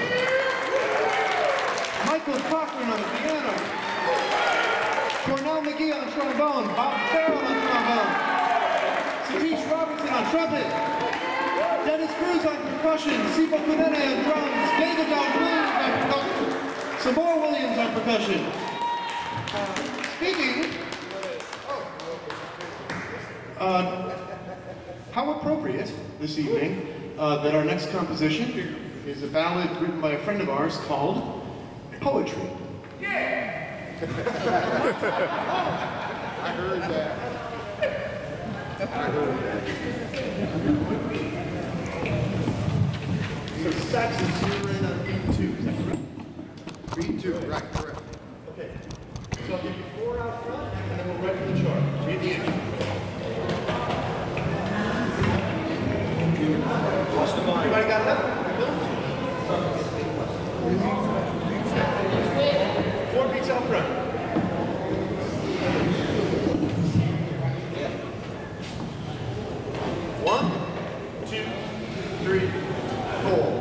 [SPEAKER 2] Michael Cochran on the piano. Cornell McGee on the trombone. Bob Farrell on trombone. Satish Robertson on trumpet. Dennis Cruz on percussion. Sipo Kunene on drums. David Dog Williams on percussion. Samora Williams on percussion. Speaking, how appropriate this evening that our next composition is a ballad written by a friend of ours called Poetry.
[SPEAKER 4] I heard that.
[SPEAKER 2] So sax is 0 and 2, is that correct?
[SPEAKER 4] Me too, right, correct.
[SPEAKER 2] Okay. So I'll give you 4 out front, and then we'll write the chart. Read the intro. Everybody got it up? 4 beats out front. 1, 2, 3, 4.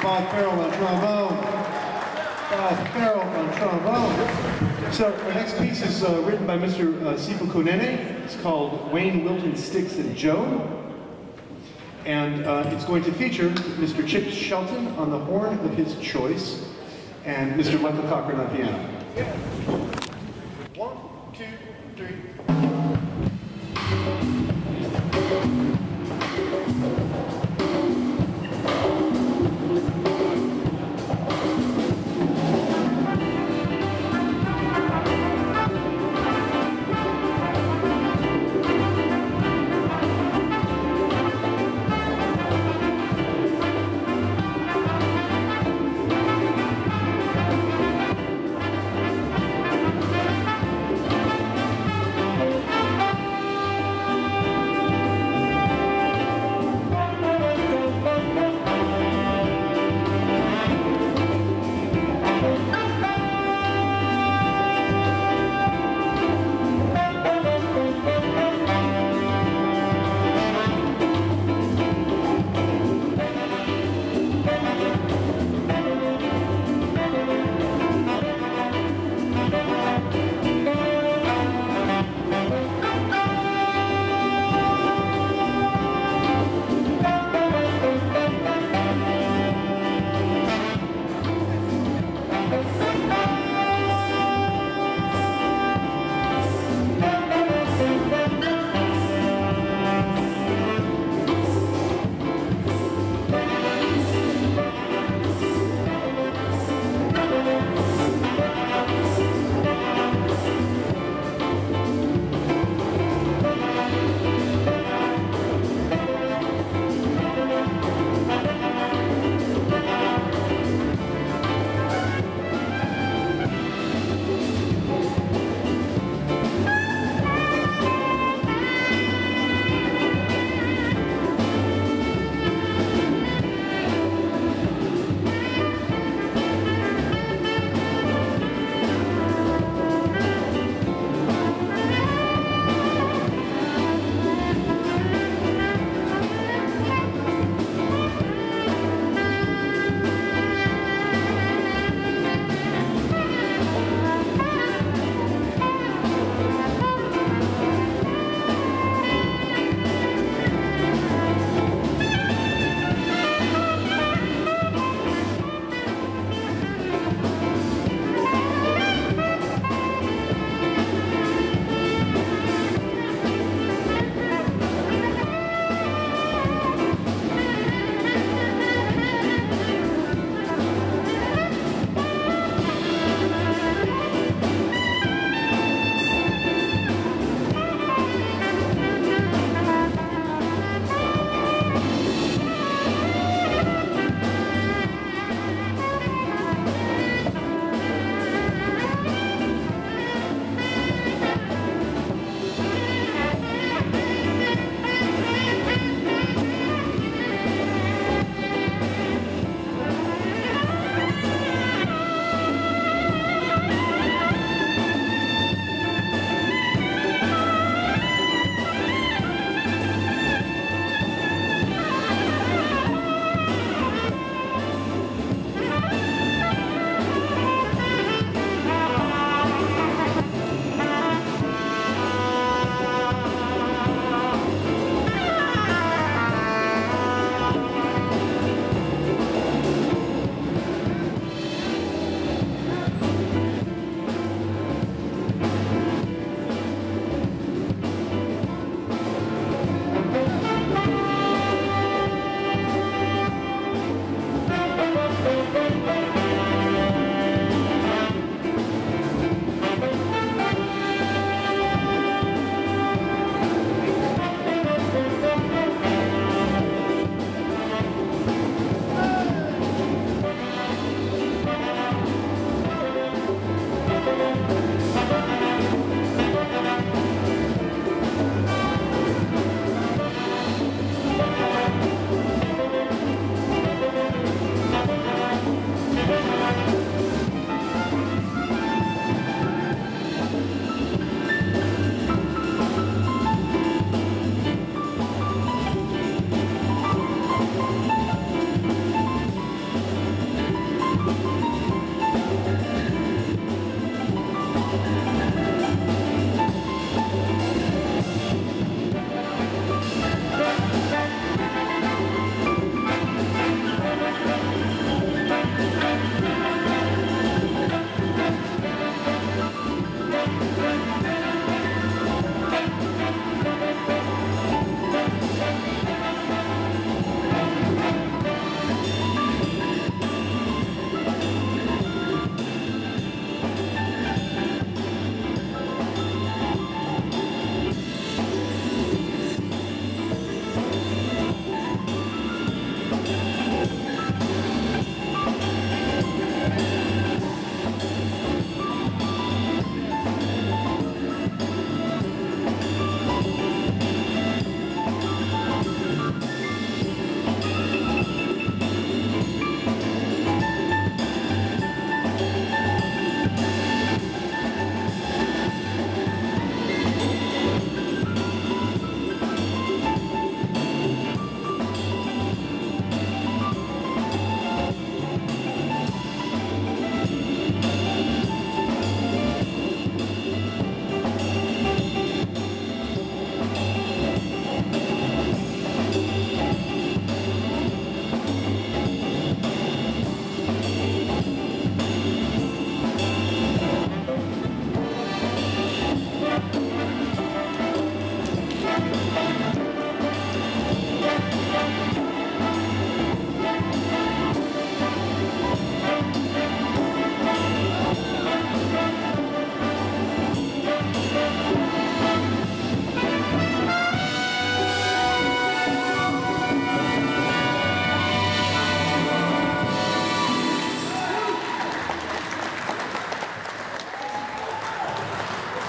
[SPEAKER 2] Bob Farrell on trombone. Bob Farrell on trombone. So our next piece is written by Mr. Sifu Konene. It's called Wayne Wilton Sticks and Joe. And it's going to feature Mr. Chip Shelton on the horn of his choice and Mr. Michael Cochran on piano. 1, 2, 3.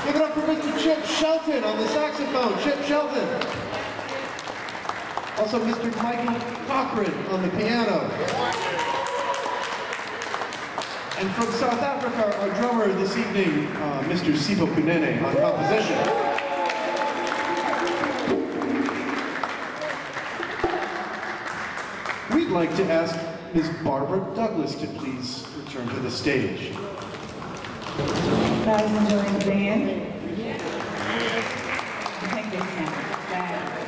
[SPEAKER 2] Give it up for Mr. Chip Shelton on the saxophone. Chip Shelton. Also Mr. Michael Cochran on the piano. And from South Africa, our drummer this evening, Mr. Sipho Kunene on composition. We'd like to ask Ms. Barbara Douglas to please return to the stage.
[SPEAKER 3] You guys enjoying the band? I think they sound fabulous.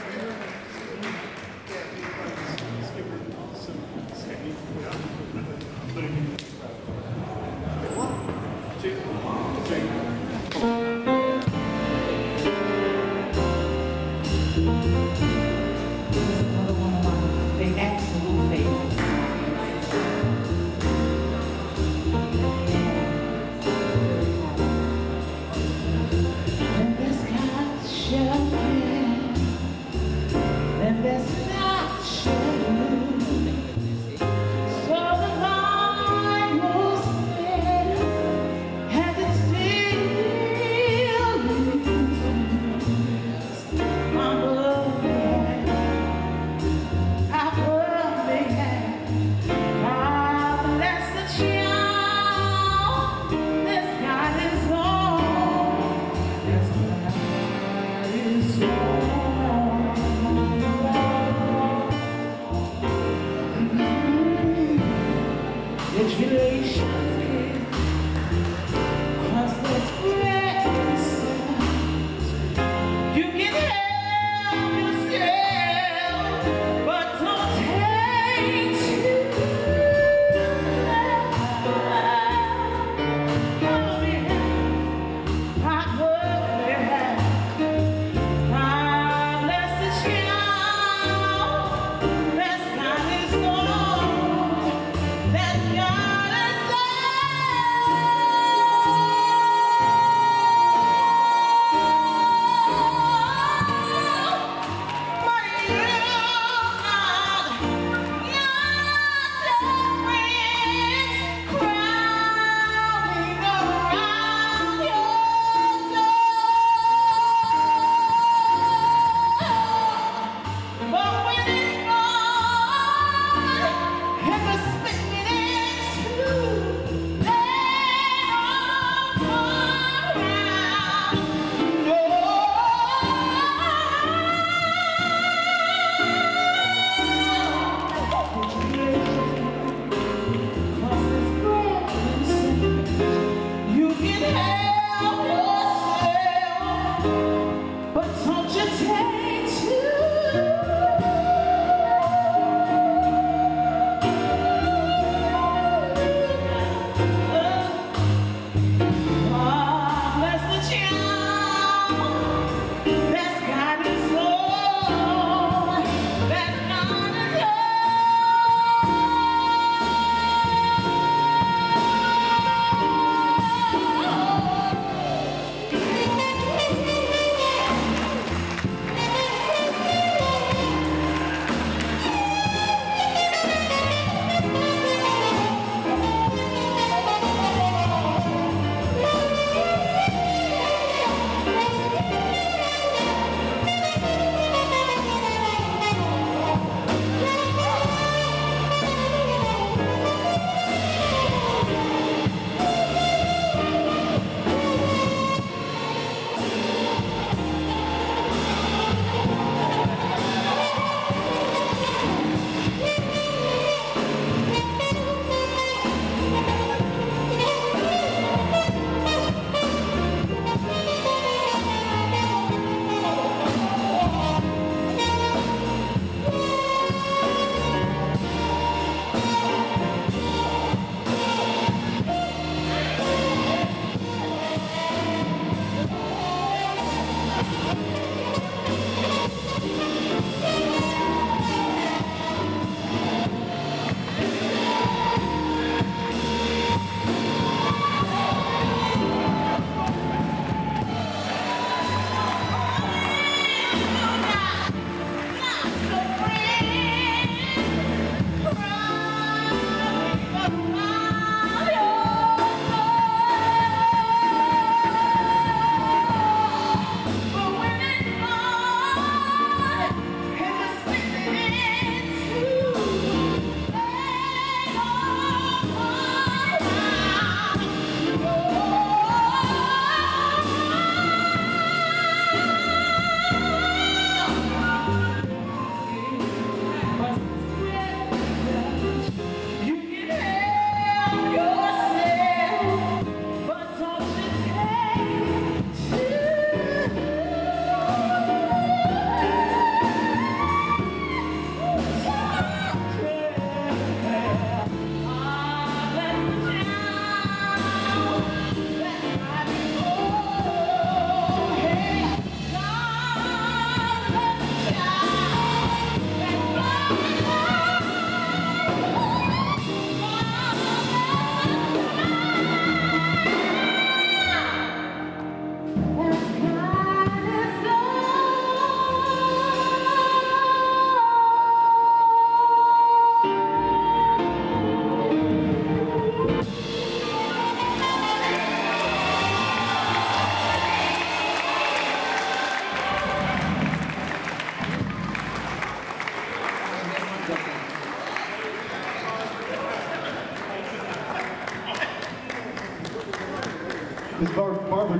[SPEAKER 3] This is another one of my absolute favorites. And there's got shelter, and there's not shelter. So the Bible says, and it still is. My brother, I bless the child that's got his own. That's got his own. Tribulation, cross this grace. You can help yourself, but don't take too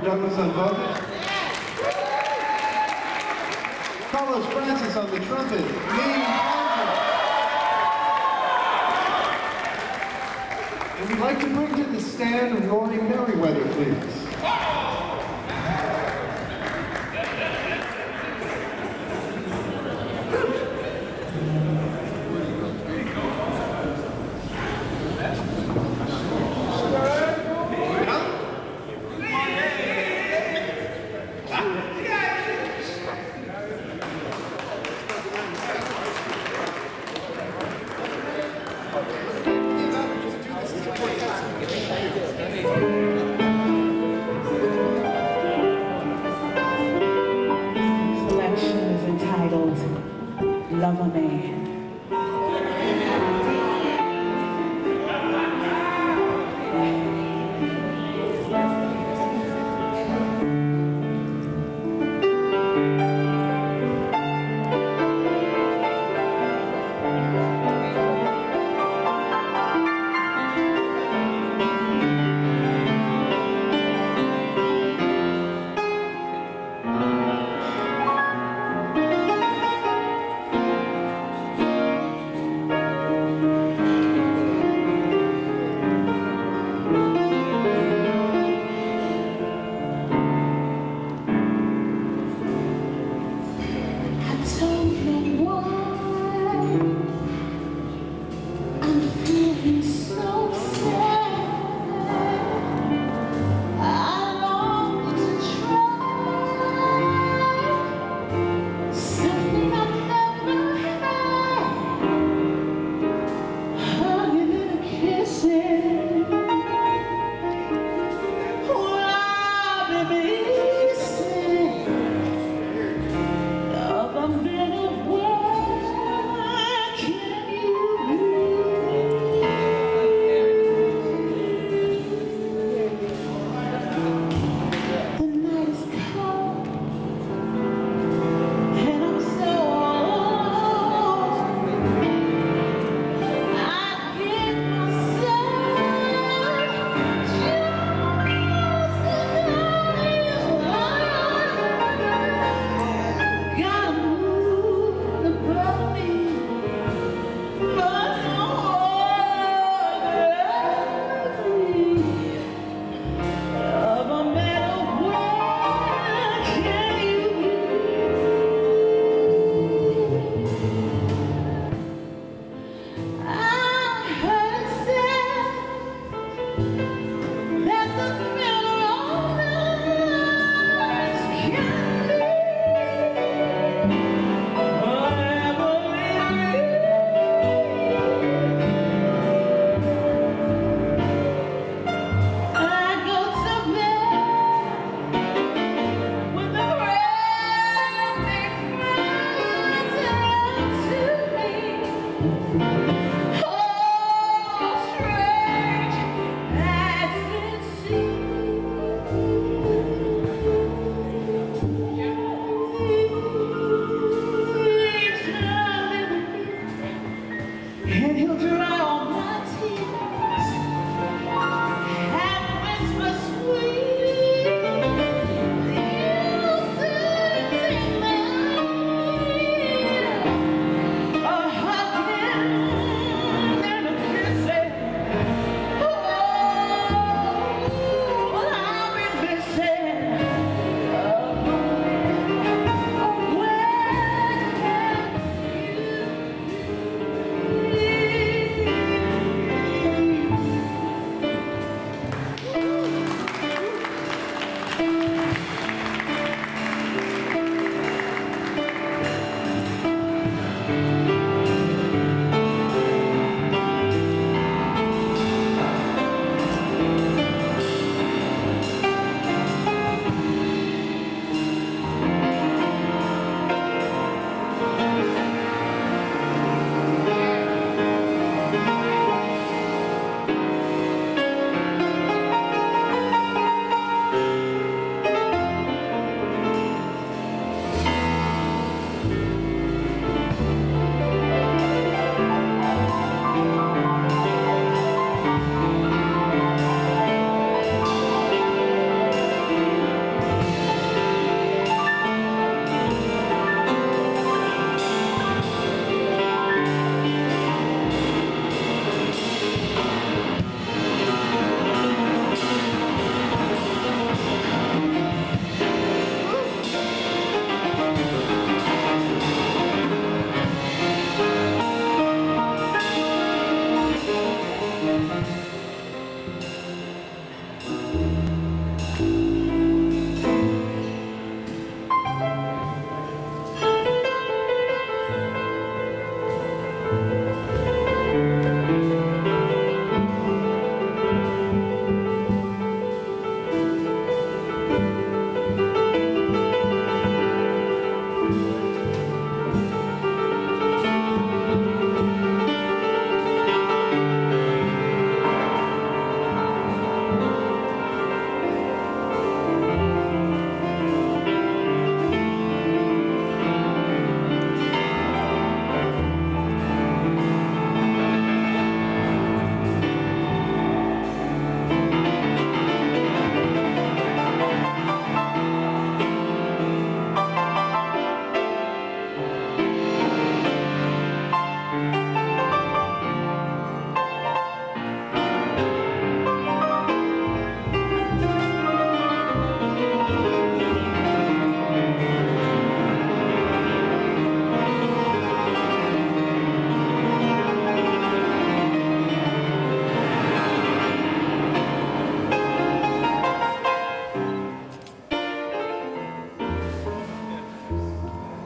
[SPEAKER 2] Douglas on vocals. Carlos Francis on the trumpet. Lee Parker. And we'd like to bring to the stand Rory Merriweather, please.
[SPEAKER 3] Selection is entitled Love a Man.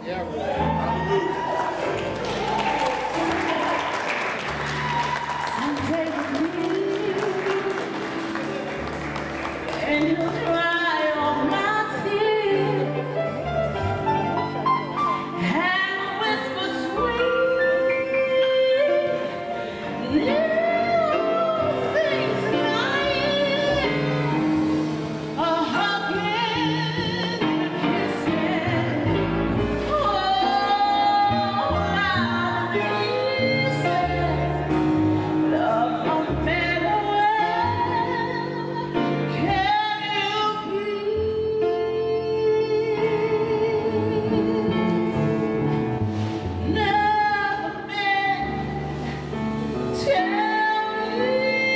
[SPEAKER 4] Yeah, hallelujah.
[SPEAKER 3] Take me and you'll dry all my tears and whisper sweet new things in my ear, a hugging and a kissing, oh, my pieces. Love don't matter where, can you be? Never been, tell me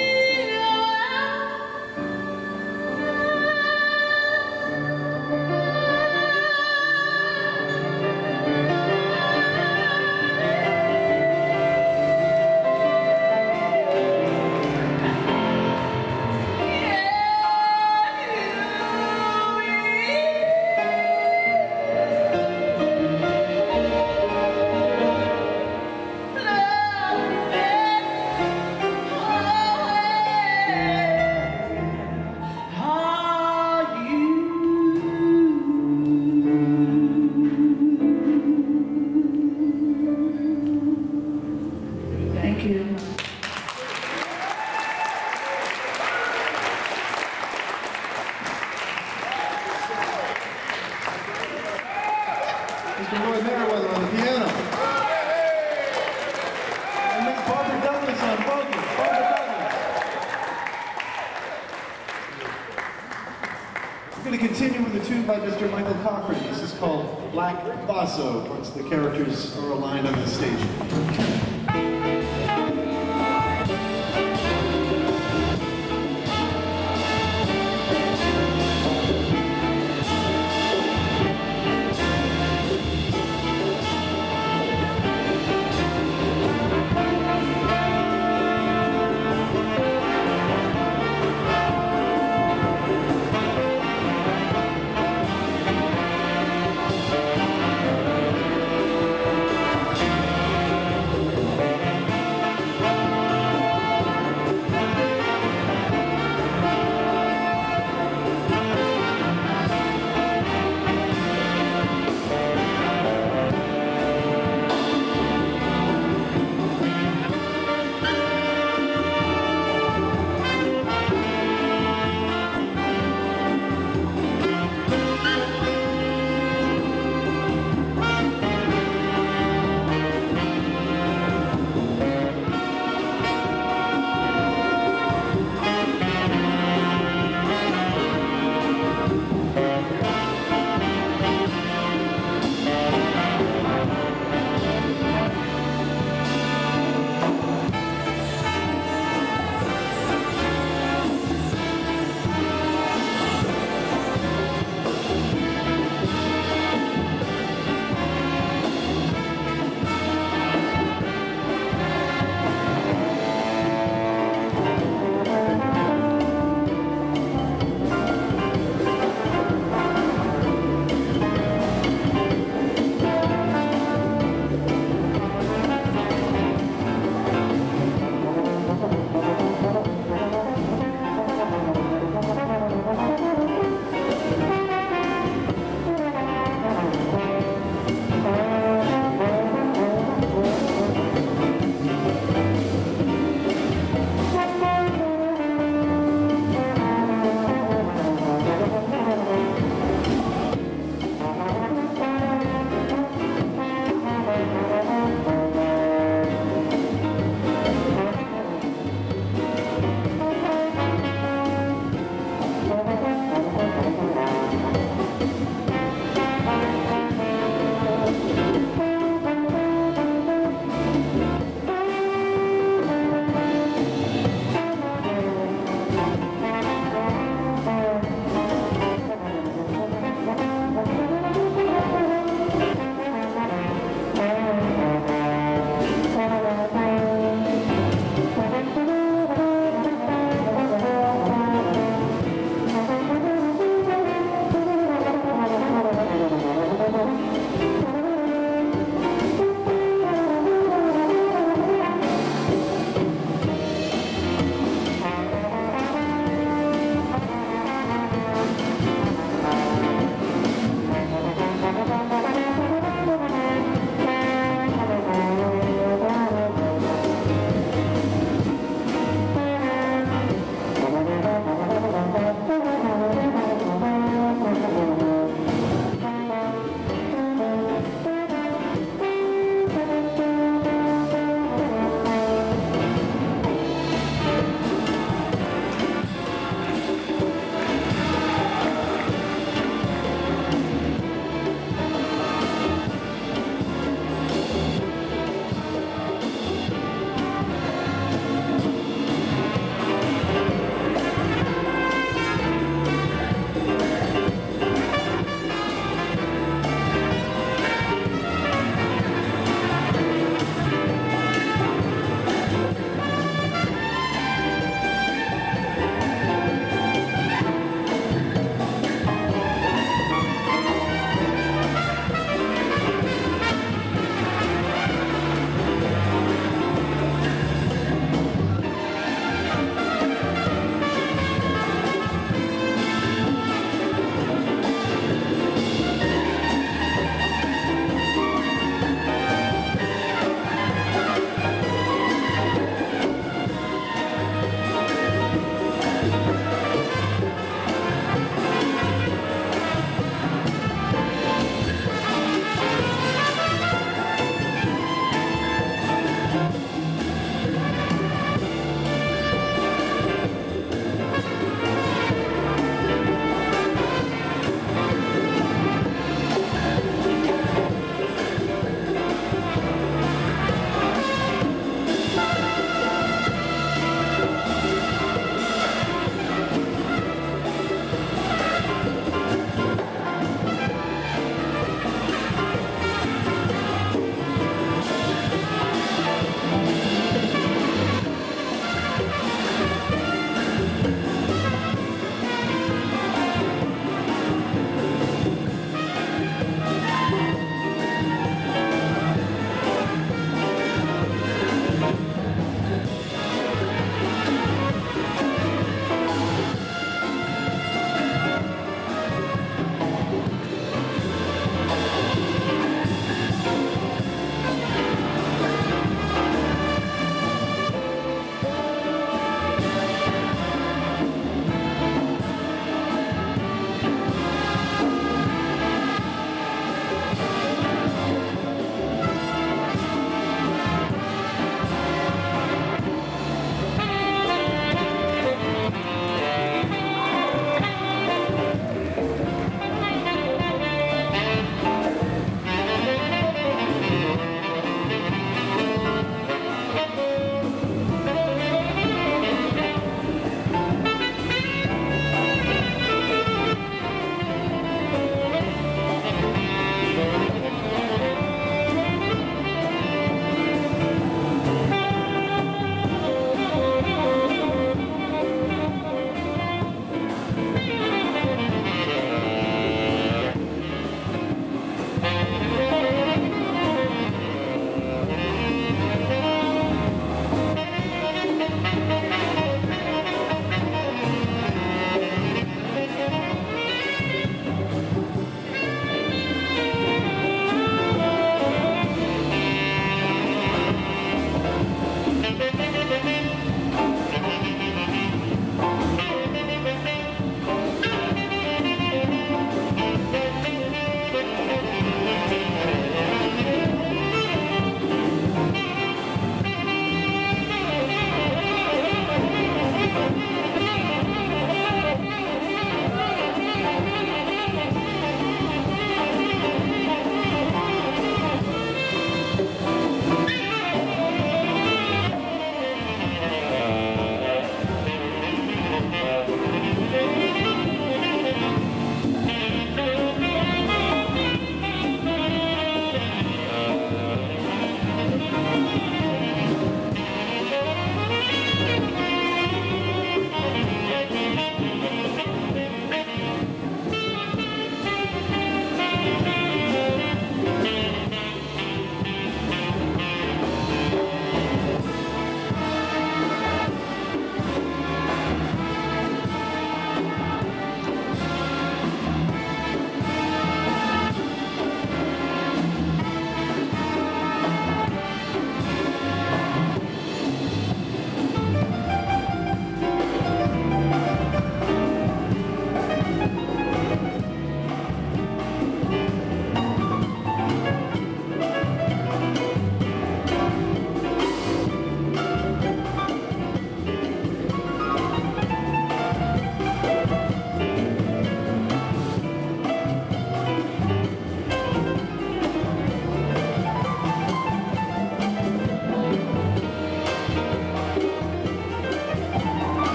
[SPEAKER 3] Thank you.
[SPEAKER 2] Mr. Roy Merriweather on the piano. And Miss Barbara Douglas on vocals. Barbara Douglas. We're going to continue with a tune by Mr. Michael Cochran. This is called Black Basso, once the characters are aligned on the stage.
[SPEAKER 3] Thank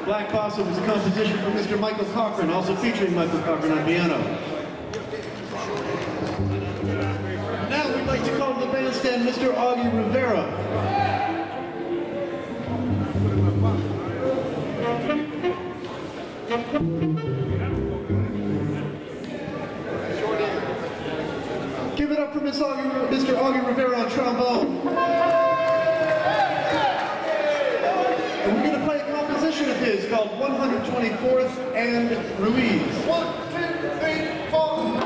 [SPEAKER 2] Black Bossa was a composition from Mr. Michael Cochran, also featuring Michael Cochran on piano. Now we'd like to call to the bandstand Mr. Augie Rivera. Give it up for Mr. Augie Rivera on trombone. And we're going to play a composition of his called 124th and Ruiz.
[SPEAKER 4] 1, 2, 3, 4.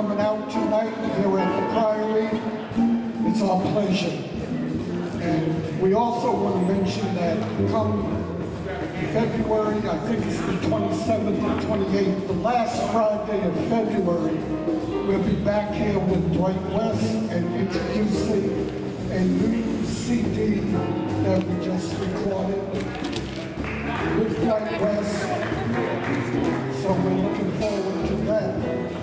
[SPEAKER 1] coming out tonight here at the Priory. It's our pleasure. And we also want to mention that come February, I think it's the 27th and 28th, the last Friday of February, we'll be back here with Dwight West and introducing a new CD that we just recorded with Dwight West. So we're looking forward to that.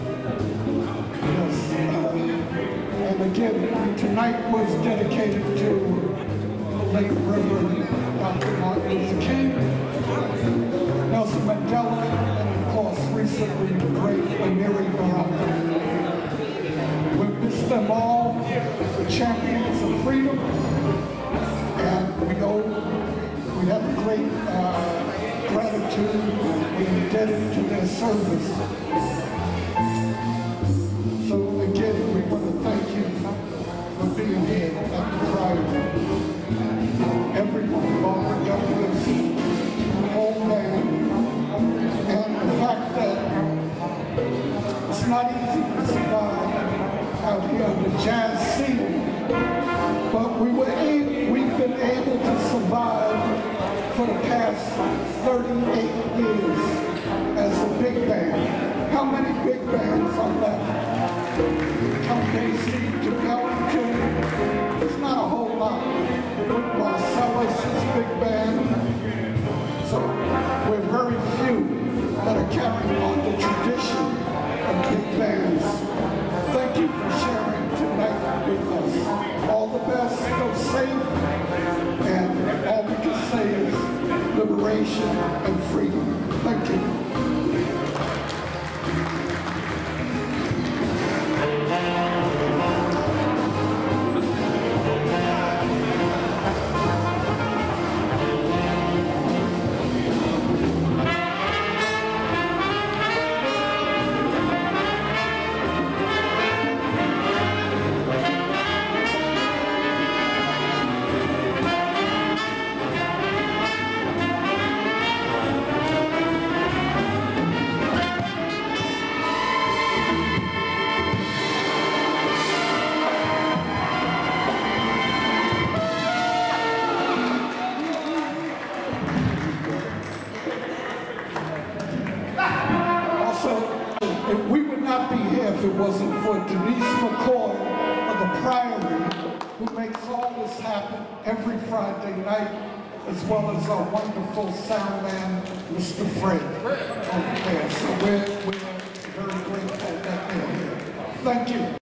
[SPEAKER 1] Yes. And again, tonight was dedicated to the late Reverend Dr. Martin Luther King, Nelson Mandela, and of course recently the great Amiri Baraka. We miss them all, the champions of freedom, and we have a great gratitude we indebted to their service. So again, we want to thank you for being here at the Priory. Everyone, Barbara Douglas, the whole band, and the fact that it's not easy to survive out here on the jazz scene, but we've been able to survive for the past 38 years as a big band. How many big bands are left? Count Basie to Ellington, it's not a whole lot. Marcellus is big band. So we're very few that are carrying on the tradition of big bands. Thank you for sharing tonight with us. All the best, go safe, and all we can say is liberation and freedom. Thank you. We would not be here if it wasn't for Denise McCoy of the Priory, who makes all this happen every Friday night, as well as our wonderful sound man, Mr. Fred, over there. So we're very grateful that they're here. Thank you.